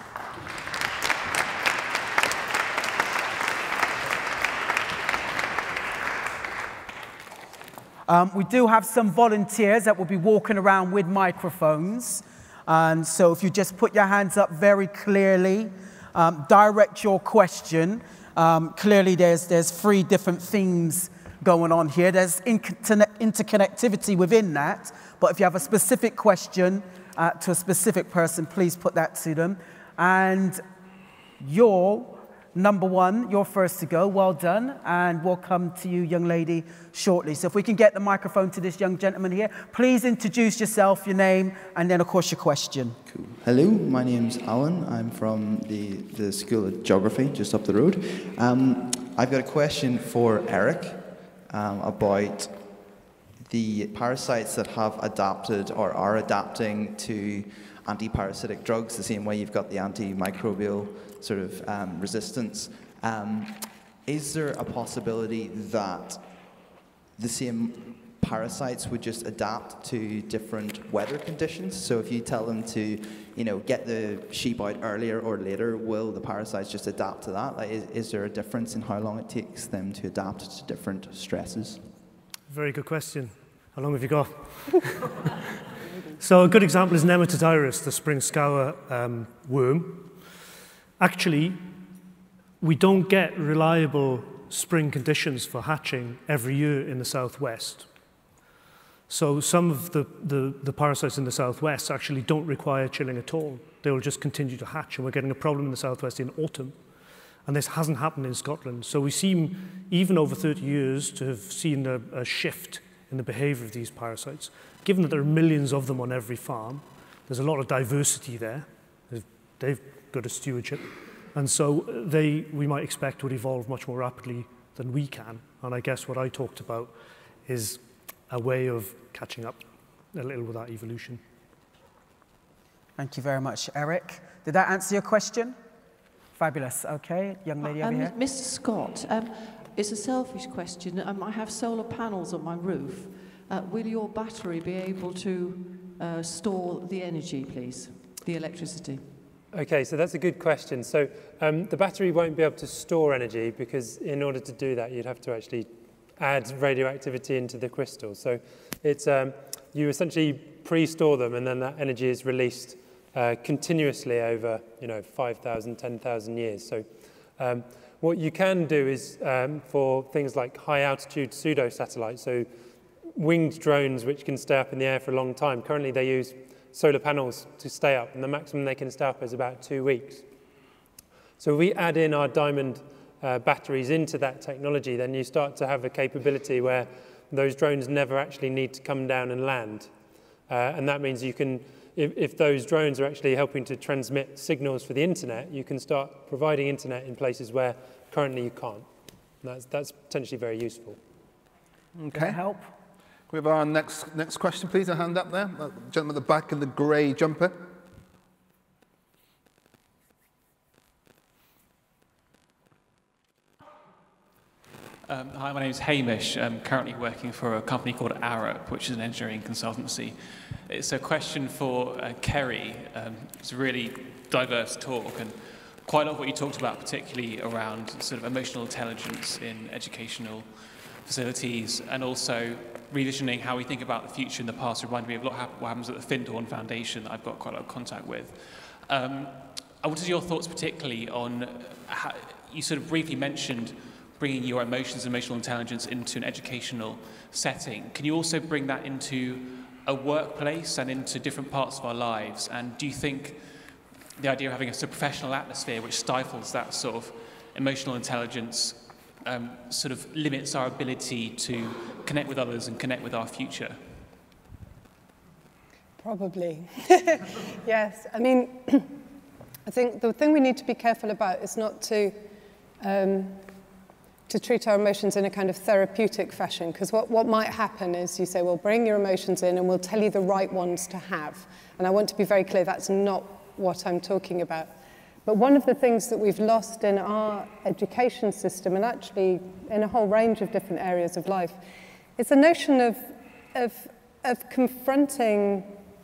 We do have some volunteers that will be walking around with microphones. And so if you just put your hands up very clearly, direct your question. Clearly, there's 3 different themes going on here. There's interconnectivity within that. But if you have a specific question to a specific person, please put that to them. And you're number 1, you're first to go. Well done. And we'll come to you, young lady, shortly. So if we can get the microphone to this young gentleman here, please introduce yourself, your name, and then, of course, your question. Cool. Hello, my name's Alan. I'm from the School of Geography, just up the road. I've got a question for Eric about the parasites that have adapted or are adapting to anti-parasitic drugs, the same way you've got the antimicrobial sort of resistance. Is there a possibility that the same parasites would just adapt to different weather conditions? So if you tell them to, get the sheep out earlier or later, will the parasites just adapt to that? Like, is there a difference in how long it takes them to adapt to different stresses? Very good question. How long have you got? So a good example is Nematodirus, the spring scour worm. Actually, we don't get reliable spring conditions for hatching every year in the southwest. So some of the parasites in the southwest actually don't require chilling at all. They will just continue to hatch, and we're getting a problem in the southwest in autumn. And this hasn't happened in Scotland. So we seem, even over 30 years, to have seen a shift in the behavior of these parasites. Given that there are millions of them on every farm, there's a lot of diversity there. They've got a stewardship. And so we might expect would evolve much more rapidly than we can. And I guess what I talked about is a way of catching up a little with that evolution. Thank you very much, Eric. Did that answer your question? Fabulous. Okay, young lady over here. Mr. Scott, it's a selfish question. I have solar panels on my roof. Will your battery be able to store the energy, please, the electricity? Okay, so that's a good question. So the battery won't be able to store energy because in order to do that, you'd have to actually add radioactivity into the crystal. So it's you essentially pre-store them, and then that energy is released continuously over 5,000, 10,000 years. So what you can do is for things like high-altitude pseudo-satellites, so winged drones which can stay up in the air for a long time. Currently, they use solar panels to stay up, and the maximum they can stay up is about 2 weeks. So if we add in our diamond batteries into that technology, then you start to have a capability where those drones never actually need to come down and land. And that means you can, if those drones are actually helping to transmit signals for the internet, you can start providing internet in places where currently you can't. And that's potentially very useful. Okay. Does that help? We have our next question, please. A hand up there. Gentleman at the back in the grey jumper. Hi, my name is Hamish. I'm currently working for a company called Arup, which is an engineering consultancy. It's a question for Keri. It's a really diverse talk, and quite a lot of what you talked about, particularly around sort of emotional intelligence in educational facilities, and also revisioning how we think about the future and the past, reminded me of what happens at the Findhorn Foundation that I've got quite a lot of contact with. I wanted your thoughts particularly on how you sort of briefly mentioned bringing your emotions and emotional intelligence into an educational setting. Can you also bring that into a workplace and into different parts of our lives? And do you think the idea of having a sort of professional atmosphere which stifles that sort of emotional intelligence sort of limits our ability to connect with others and connect with our future? Probably. Yes. I mean, I think the thing we need to be careful about is not to treat our emotions in a kind of therapeutic fashion, because what might happen is you say, well, bring your emotions in and we'll tell you the right ones to have. And I want to be very clear, that's not what I'm talking about. But one of the things that we've lost in our education system, and actually in a whole range of different areas of life, is the notion of confronting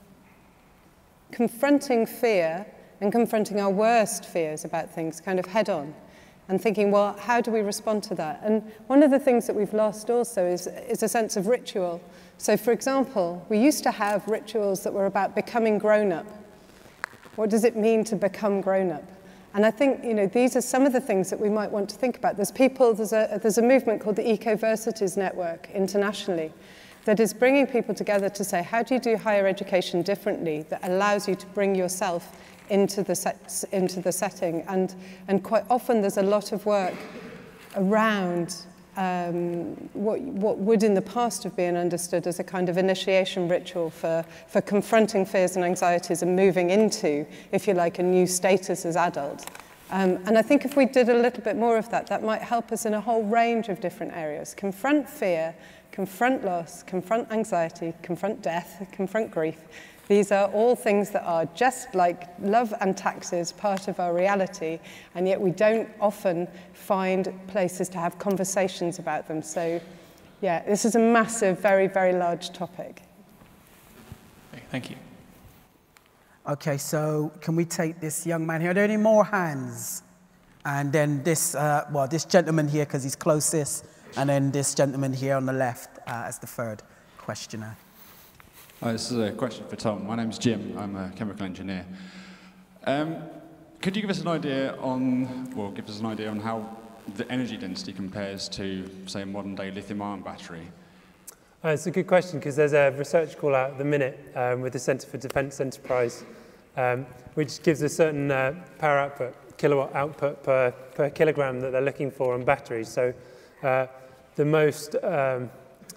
fear and confronting our worst fears about things kind of head on. And thinking, well, how do we respond to that? And one of the things that we've lost also is a sense of ritual. So, for example, we used to have rituals that were about becoming grown-up. What does it mean to become grown-up? And I think, these are some of the things that we might want to think about. There's a movement called the Ecoversities Network internationally that is bringing people together to say, how do you do higher education differently that allows you to bring yourself into the setting, and quite often there's a lot of work around what would in the past have been understood as a kind of initiation ritual for confronting fears and anxieties and moving into, if you like, a new status as adult. And I think if we did a little bit more of that, that might help us in a whole range of different areas. Confront fear, confront loss, confront anxiety, confront death, confront grief. These are all things that are just like love and taxes, part of our reality, and yet we don't often find places to have conversations about them. So, yeah, this is a massive, very, very large topic. Okay, thank you. Okay, so can we take this young man here? Are there any more hands? And then this, this gentleman here, because he's closest, and then this gentleman here on the left as the third questioner. Hi, this is a question for Tom. My name's Jim. I'm a chemical engineer. Could you give us an idea on, how the energy density compares to, say, a modern-day lithium-ion battery? It's a good question, because there's a research call out at the minute with the Centre for Defence Enterprise, which gives a certain power output, kilowatt output per kilogram that they're looking for on batteries. So the most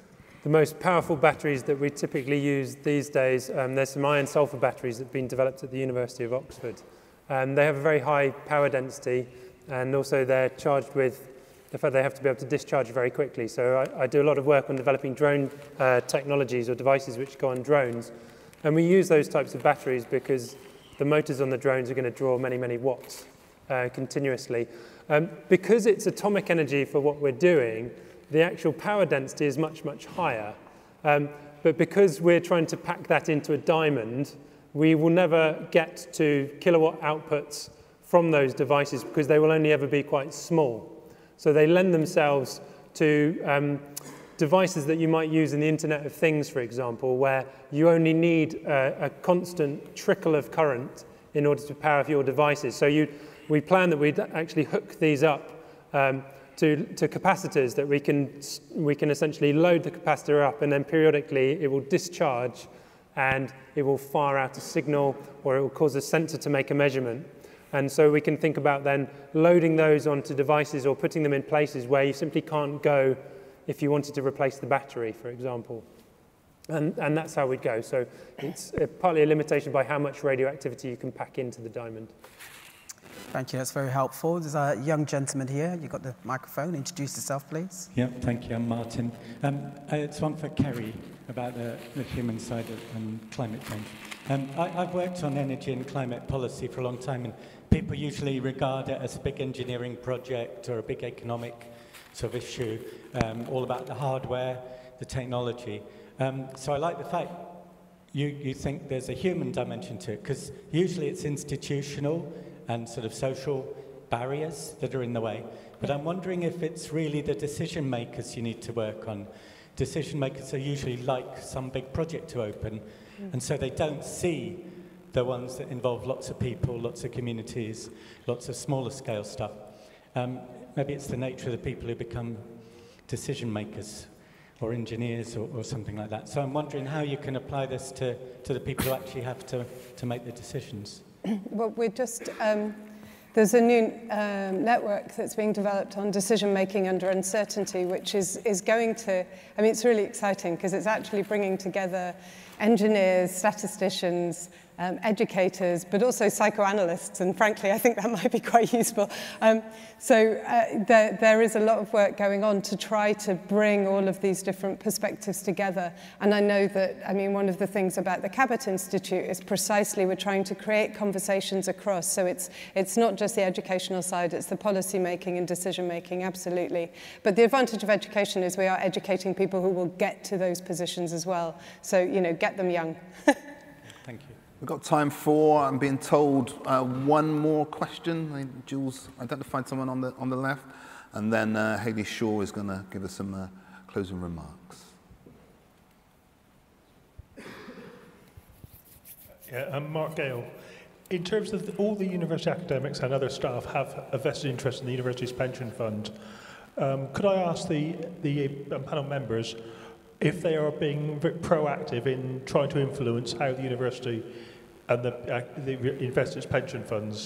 The most powerful batteries that we typically use these days, there's some iron sulfur batteries that have been developed at the University of Oxford. They have a very high power density, and also they're charged with the fact they have to be able to discharge very quickly. So I do a lot of work on developing drone technologies or devices which go on drones. And we use those types of batteries because the motors on the drones are going to draw many, many watts continuously. Because it's atomic energy for what we're doing, the actual power density is much, much higher. But because we're trying to pack that into a diamond, we will never get to kilowatt outputs from those devices because they will only ever be quite small. So they lend themselves to devices that you might use in the Internet of Things, for example, where you only need a constant trickle of current in order to power your devices. So we plan that we'd actually hook these up to capacitors that we can essentially load the capacitor up, and then periodically it will discharge and it will fire out a signal, or it will cause a sensor to make a measurement. And so we can think about then loading those onto devices or putting them in places where you simply can't go if you wanted to replace the battery, for example. And that's how we'd go. So it's partly a limitation by how much radioactivity you can pack into the diamond. Thank you, that's very helpful. There's a young gentleman here. You've got the microphone. Introduce yourself, please. Yeah, thank you. I'm Martin. It's one for Keri about the human side of climate change. I've worked on energy and climate policy for a long time, and people usually regard it as a big engineering project or a big economic sort of issue, all about the hardware, the technology. So I like the fact you think there's a human dimension to it, because usually it's institutional and sort of social barriers that are in the way. But I'm wondering if it's really the decision makers you need to work on. Decision makers are usually like some big project to open, and so they don't see the ones that involve lots of people, lots of communities, lots of smaller scale stuff. Maybe it's the nature of the people who become decision makers or engineers or something like that. So I'm wondering how you can apply this to the people who actually have to make the decisions. Well, we're just, there's a new network that's being developed on decision-making under uncertainty, which is going to, I mean, it's really exciting because it's actually bringing together engineers, statisticians, educators, but also psychoanalysts, and frankly, I think that might be quite useful. There is a lot of work going on to try to bring all of these different perspectives together. And I know that, I mean, one of the things about the Cabot Institute is precisely we're trying to create conversations across. So it's not just the educational side, it's the policy making and decision making, absolutely. But the advantage of education is we are educating people who will get to those positions as well. So, you know, get them young. Thank you. We've got time for, I'm being told, one more question. Julz identified someone on the left, and then Hayley Shaw is going to give us some closing remarks. Yeah, I'm Mark Gale. In terms of all the university academics and other staff have a vested interest in the university's pension fund, could I ask the panel members if they are being proactive in trying to influence how the university and the investors' pension funds?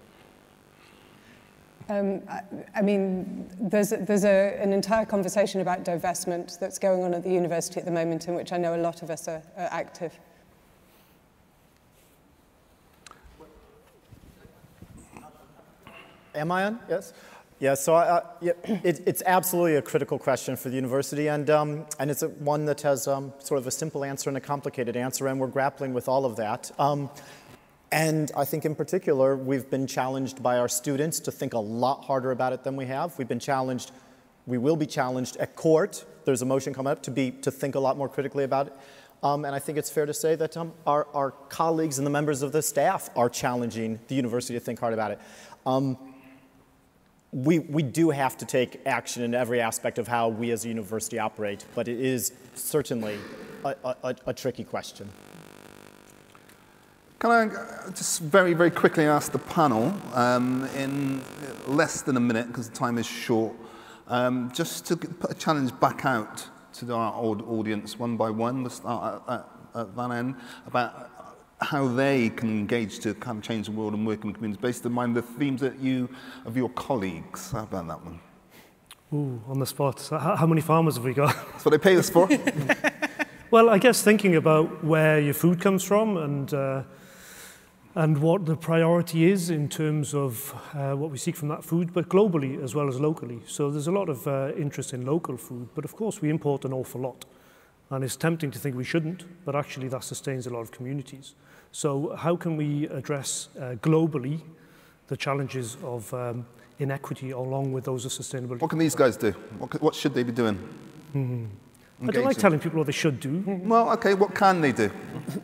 I mean, there's an entire conversation about divestment that's going on at the university at the moment, in which I know a lot of us are active. Am I on? Yes. Yeah, so it's absolutely a critical question for the university, and it's one that has sort of a simple answer and a complicated answer, and we're grappling with all of that. And I think in particular, we've been challenged by our students to think a lot harder about it than we have. We've been challenged, we will be challenged at court. There's a motion coming up to think a lot more critically about it. And I think it's fair to say that our colleagues and the members of the staff are challenging the university to think hard about it. We do have to take action in every aspect of how we as a university operate, but it is certainly a tricky question. Can I just very, very quickly ask the panel, in less than a minute, because the time is short, just to put a challenge back out to our audience one by one. We'll start at that end, about how they can engage to kind of change the world and work in communities based on the themes of your colleagues. How about that one? Ooh, on the spot. So how many farmers have we got? That's what they pay us for. Well, I guess thinking about where your food comes from and what the priority is in terms of what we seek from that food, but globally as well as locally. So there's a lot of interest in local food, but of course we import an awful lot. And it's tempting to think we shouldn't, but actually that sustains a lot of communities. So how can we address globally the challenges of inequity along with those of sustainability? What can these guys do? What should they be doing? I don't like telling people what they should do. Well, okay, what can they do?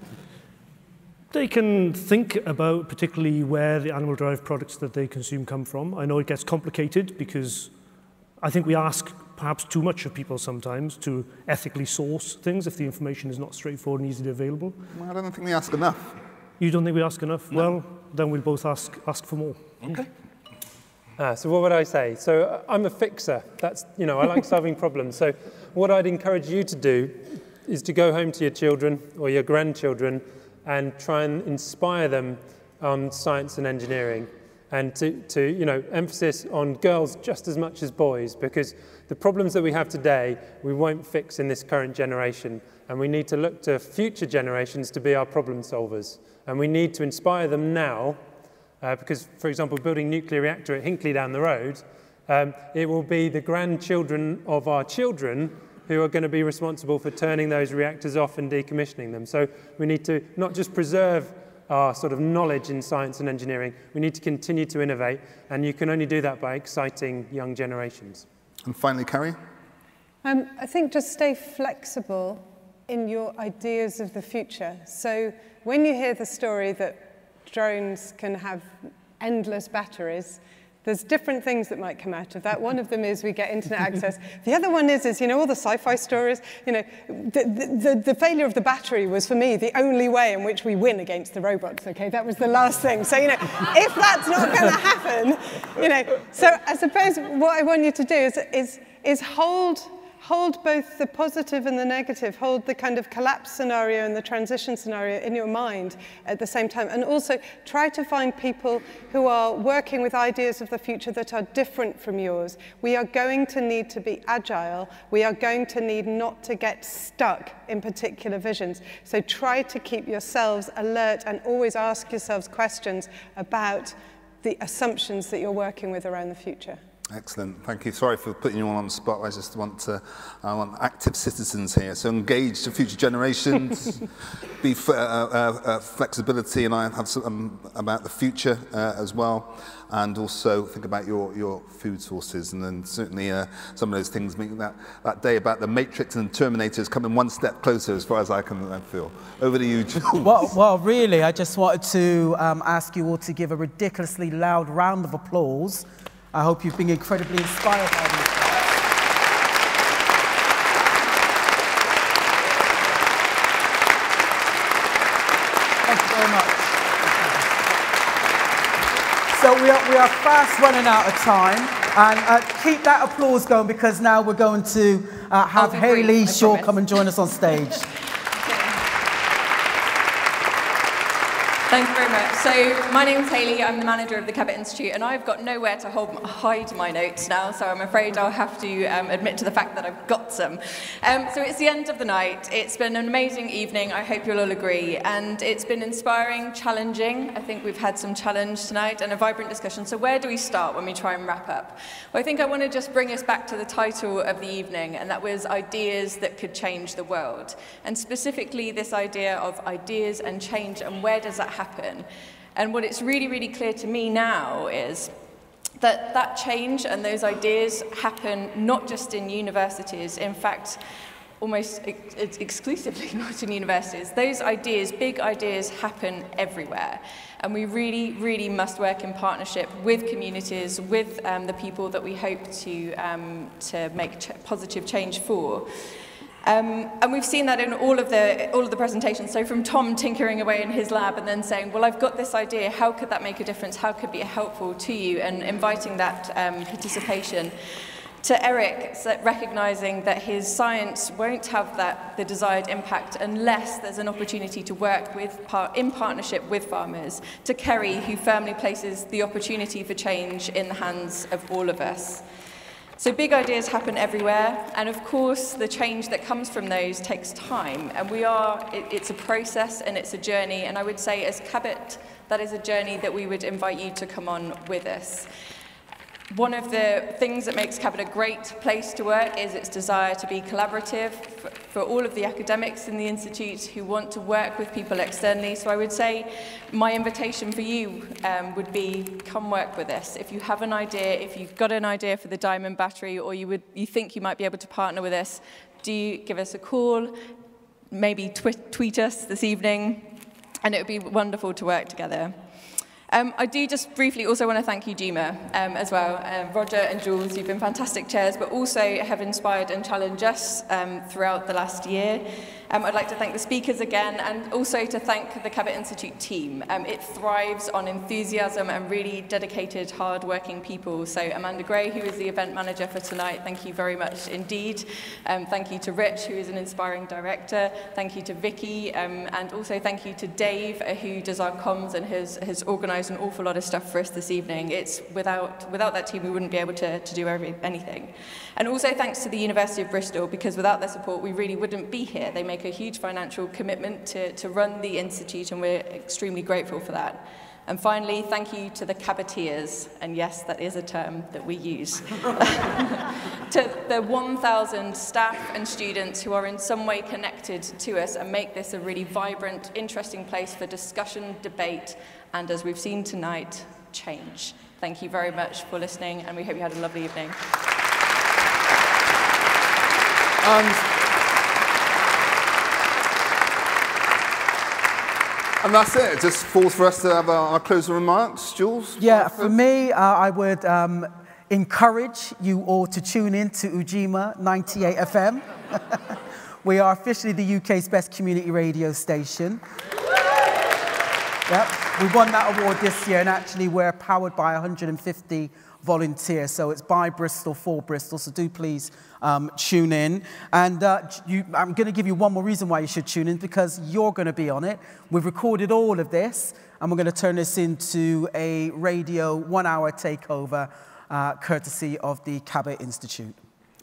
They can think about particularly where the animal-derived products that they consume come from. I know it gets complicated because I think we ask perhaps too much of people sometimes to ethically source things if the information is not straightforward and easily available. Well, I don't think we ask enough. You don't think we ask enough? No. Well, then we'll both ask for more. Okay. So what would I say? So I'm a fixer. That's, I like solving problems. So what I'd encourage you to do is to go home to your children or your grandchildren and try and inspire them on science and engineering, and to emphasis on girls just as much as boys, because the problems that we have today we won't fix in this current generation, and we need to look to future generations to be our problem solvers, and we need to inspire them now, because, for example, building a nuclear reactor at Hinkley down the road, it will be the grandchildren of our children who are going to be responsible for turning those reactors off and decommissioning them. So we need to not just preserve our sort of knowledge in science and engineering, we need to continue to innovate, and you can only do that by exciting young generations. And finally, Keri? I think just stay flexible in your ideas of the future. So when you hear the story that drones can have endless batteries, there's different things that might come out of that. One of them is we get internet access. The other one is all the sci-fi stories. The failure of the battery was, for me, the only way in which we win against the robots, okay? That was the last thing. So, if that's not going to happen, so I suppose what I want you to do is hold both the positive and the negative, hold the kind of collapse scenario and the transition scenario in your mind at the same time, and also try to find people who are working with ideas of the future that are different from yours. We are going to need to be agile. We are going to need not to get stuck in particular visions. So try to keep yourselves alert and always ask yourselves questions about the assumptions that you're working with around the future. Excellent, thank you. Sorry for putting you all on the spot. I just want active citizens here. So engage the future generations, be flexibility, and I have some about the future as well, and also think about your food sources, and then certainly some of those things, that day about the Matrix and Terminators coming one step closer as far as I can feel. Over to you, Julz. Well, really, I just wanted to ask you all to give a ridiculously loud round of applause. I hope you've been incredibly inspired by these guys. Thank you very much. So we are fast running out of time, and keep that applause going, because now we're going to have Hayley Shaw come and join us on stage. Thank you very much. So my name's Hayley, I'm the manager of the Cabot Institute, and I've got nowhere to hide my notes now, so I'm afraid I'll have to admit to the fact that I've got some. So it's the end of the night. It's been an amazing evening, I hope you'll all agree, and it's been inspiring, challenging. I think we've had some challenge tonight and a vibrant discussion. So where do we start when we try and wrap up? Well, I think I want to just bring us back to the title of the evening, and that was Ideas That Could Change the World. And specifically this idea of ideas and change, and where does that happen? And what it's really, really clear to me now is that that change and those ideas happen not just in universities, in fact, almost exclusively not in universities. Those ideas, big ideas, happen everywhere. And we really, really must work in partnership with communities, with the people that we hope to make positive change for. And we've seen that in all of the presentations. So from Tom tinkering away in his lab and then saying, well, I've got this idea, how could that make a difference? How could it be helpful to you? And inviting that participation. To Eric, recognizing that his science won't have the desired impact unless there's an opportunity to work in partnership with farmers. To Keri, who firmly places the opportunity for change in the hands of all of us. So big ideas happen everywhere, and of course the change that comes from those takes time, and it's a process and it's a journey, and I would say as Cabot, that is a journey that we would invite you to come on with us. One of the things that makes Cabot a great place to work is its desire to be collaborative for all of the academics in the Institute who want to work with people externally. So I would say my invitation for you would be, come work with us. If you have an idea, if you've got an idea for the diamond battery, or you think you might be able to partner with us, do give us a call, maybe tweet us this evening, and it would be wonderful to work together. I do just briefly also want to thank Ujima as well. Roger and Julz, you've been fantastic chairs, but also have inspired and challenged us throughout the last year. I'd like to thank the speakers again, and also to thank the Cabot Institute team. It thrives on enthusiasm and really dedicated, hard-working people. So Amanda Gray, who is the event manager for tonight, thank you very much indeed. Thank you to Rich, who is an inspiring director. Thank you to Vicky, and also thank you to Dave, who does our comms and has organised an awful lot of stuff for us this evening. It's without that team, we wouldn't be able to do anything. And also thanks to the University of Bristol, because without their support, we really wouldn't be here. They make a huge financial commitment to run the Institute, and we're extremely grateful for that. And finally, thank you to the Caboteers, and yes, that is a term that we use, to the 1,000 staff and students who are in some way connected to us and make this a really vibrant, interesting place for discussion, debate, and as we've seen tonight, change. Thank you very much for listening, and we hope you had a lovely evening. And that's it. It just falls for us to have our closing remarks. Julz? Yeah, for me, I would encourage you all to tune in to Ujima 98 FM. We are officially the UK's best community radio station. Yep. We won that award this year, and actually we're powered by 150 volunteers, so it's by Bristol, for Bristol, so do please tune in. And I'm going to give you one more reason why you should tune in, because you're going to be on it. We've recorded all of this, and we're going to turn this into a radio 1-hour takeover, courtesy of the Cabot Institute.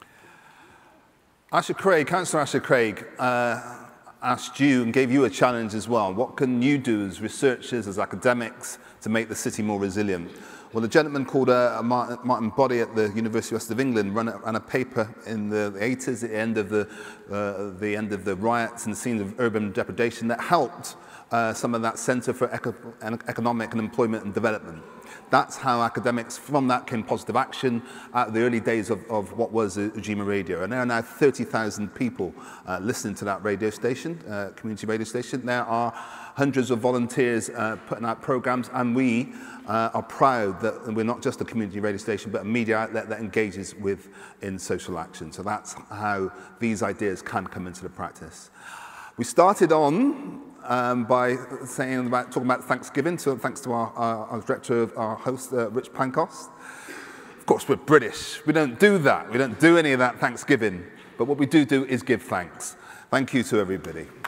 Councillor Asher Craig, asked you and gave you a challenge as well. What can you do as researchers, as academics, to make the city more resilient? Well, a gentleman called Martin Boddy at the University of England ran a paper in the 80s, at the end of the riots and scenes of urban depredation, that helped some of that Centre for Economic and Employment and Development. That's how academics, from that came positive action at the early days of what was Ujima Radio. And there are now 30,000 people listening to that radio station, community radio station. There are hundreds of volunteers putting out programs, and we are proud that we're not just a community radio station, but a media outlet that engages in social action. So that's how these ideas can come into the practice. We started on by talking about Thanksgiving, so thanks to our director, our host, Rich Pancost. Of course, we're British. We don't do that. We don't do any of that Thanksgiving. But what we do is give thanks. Thank you to everybody.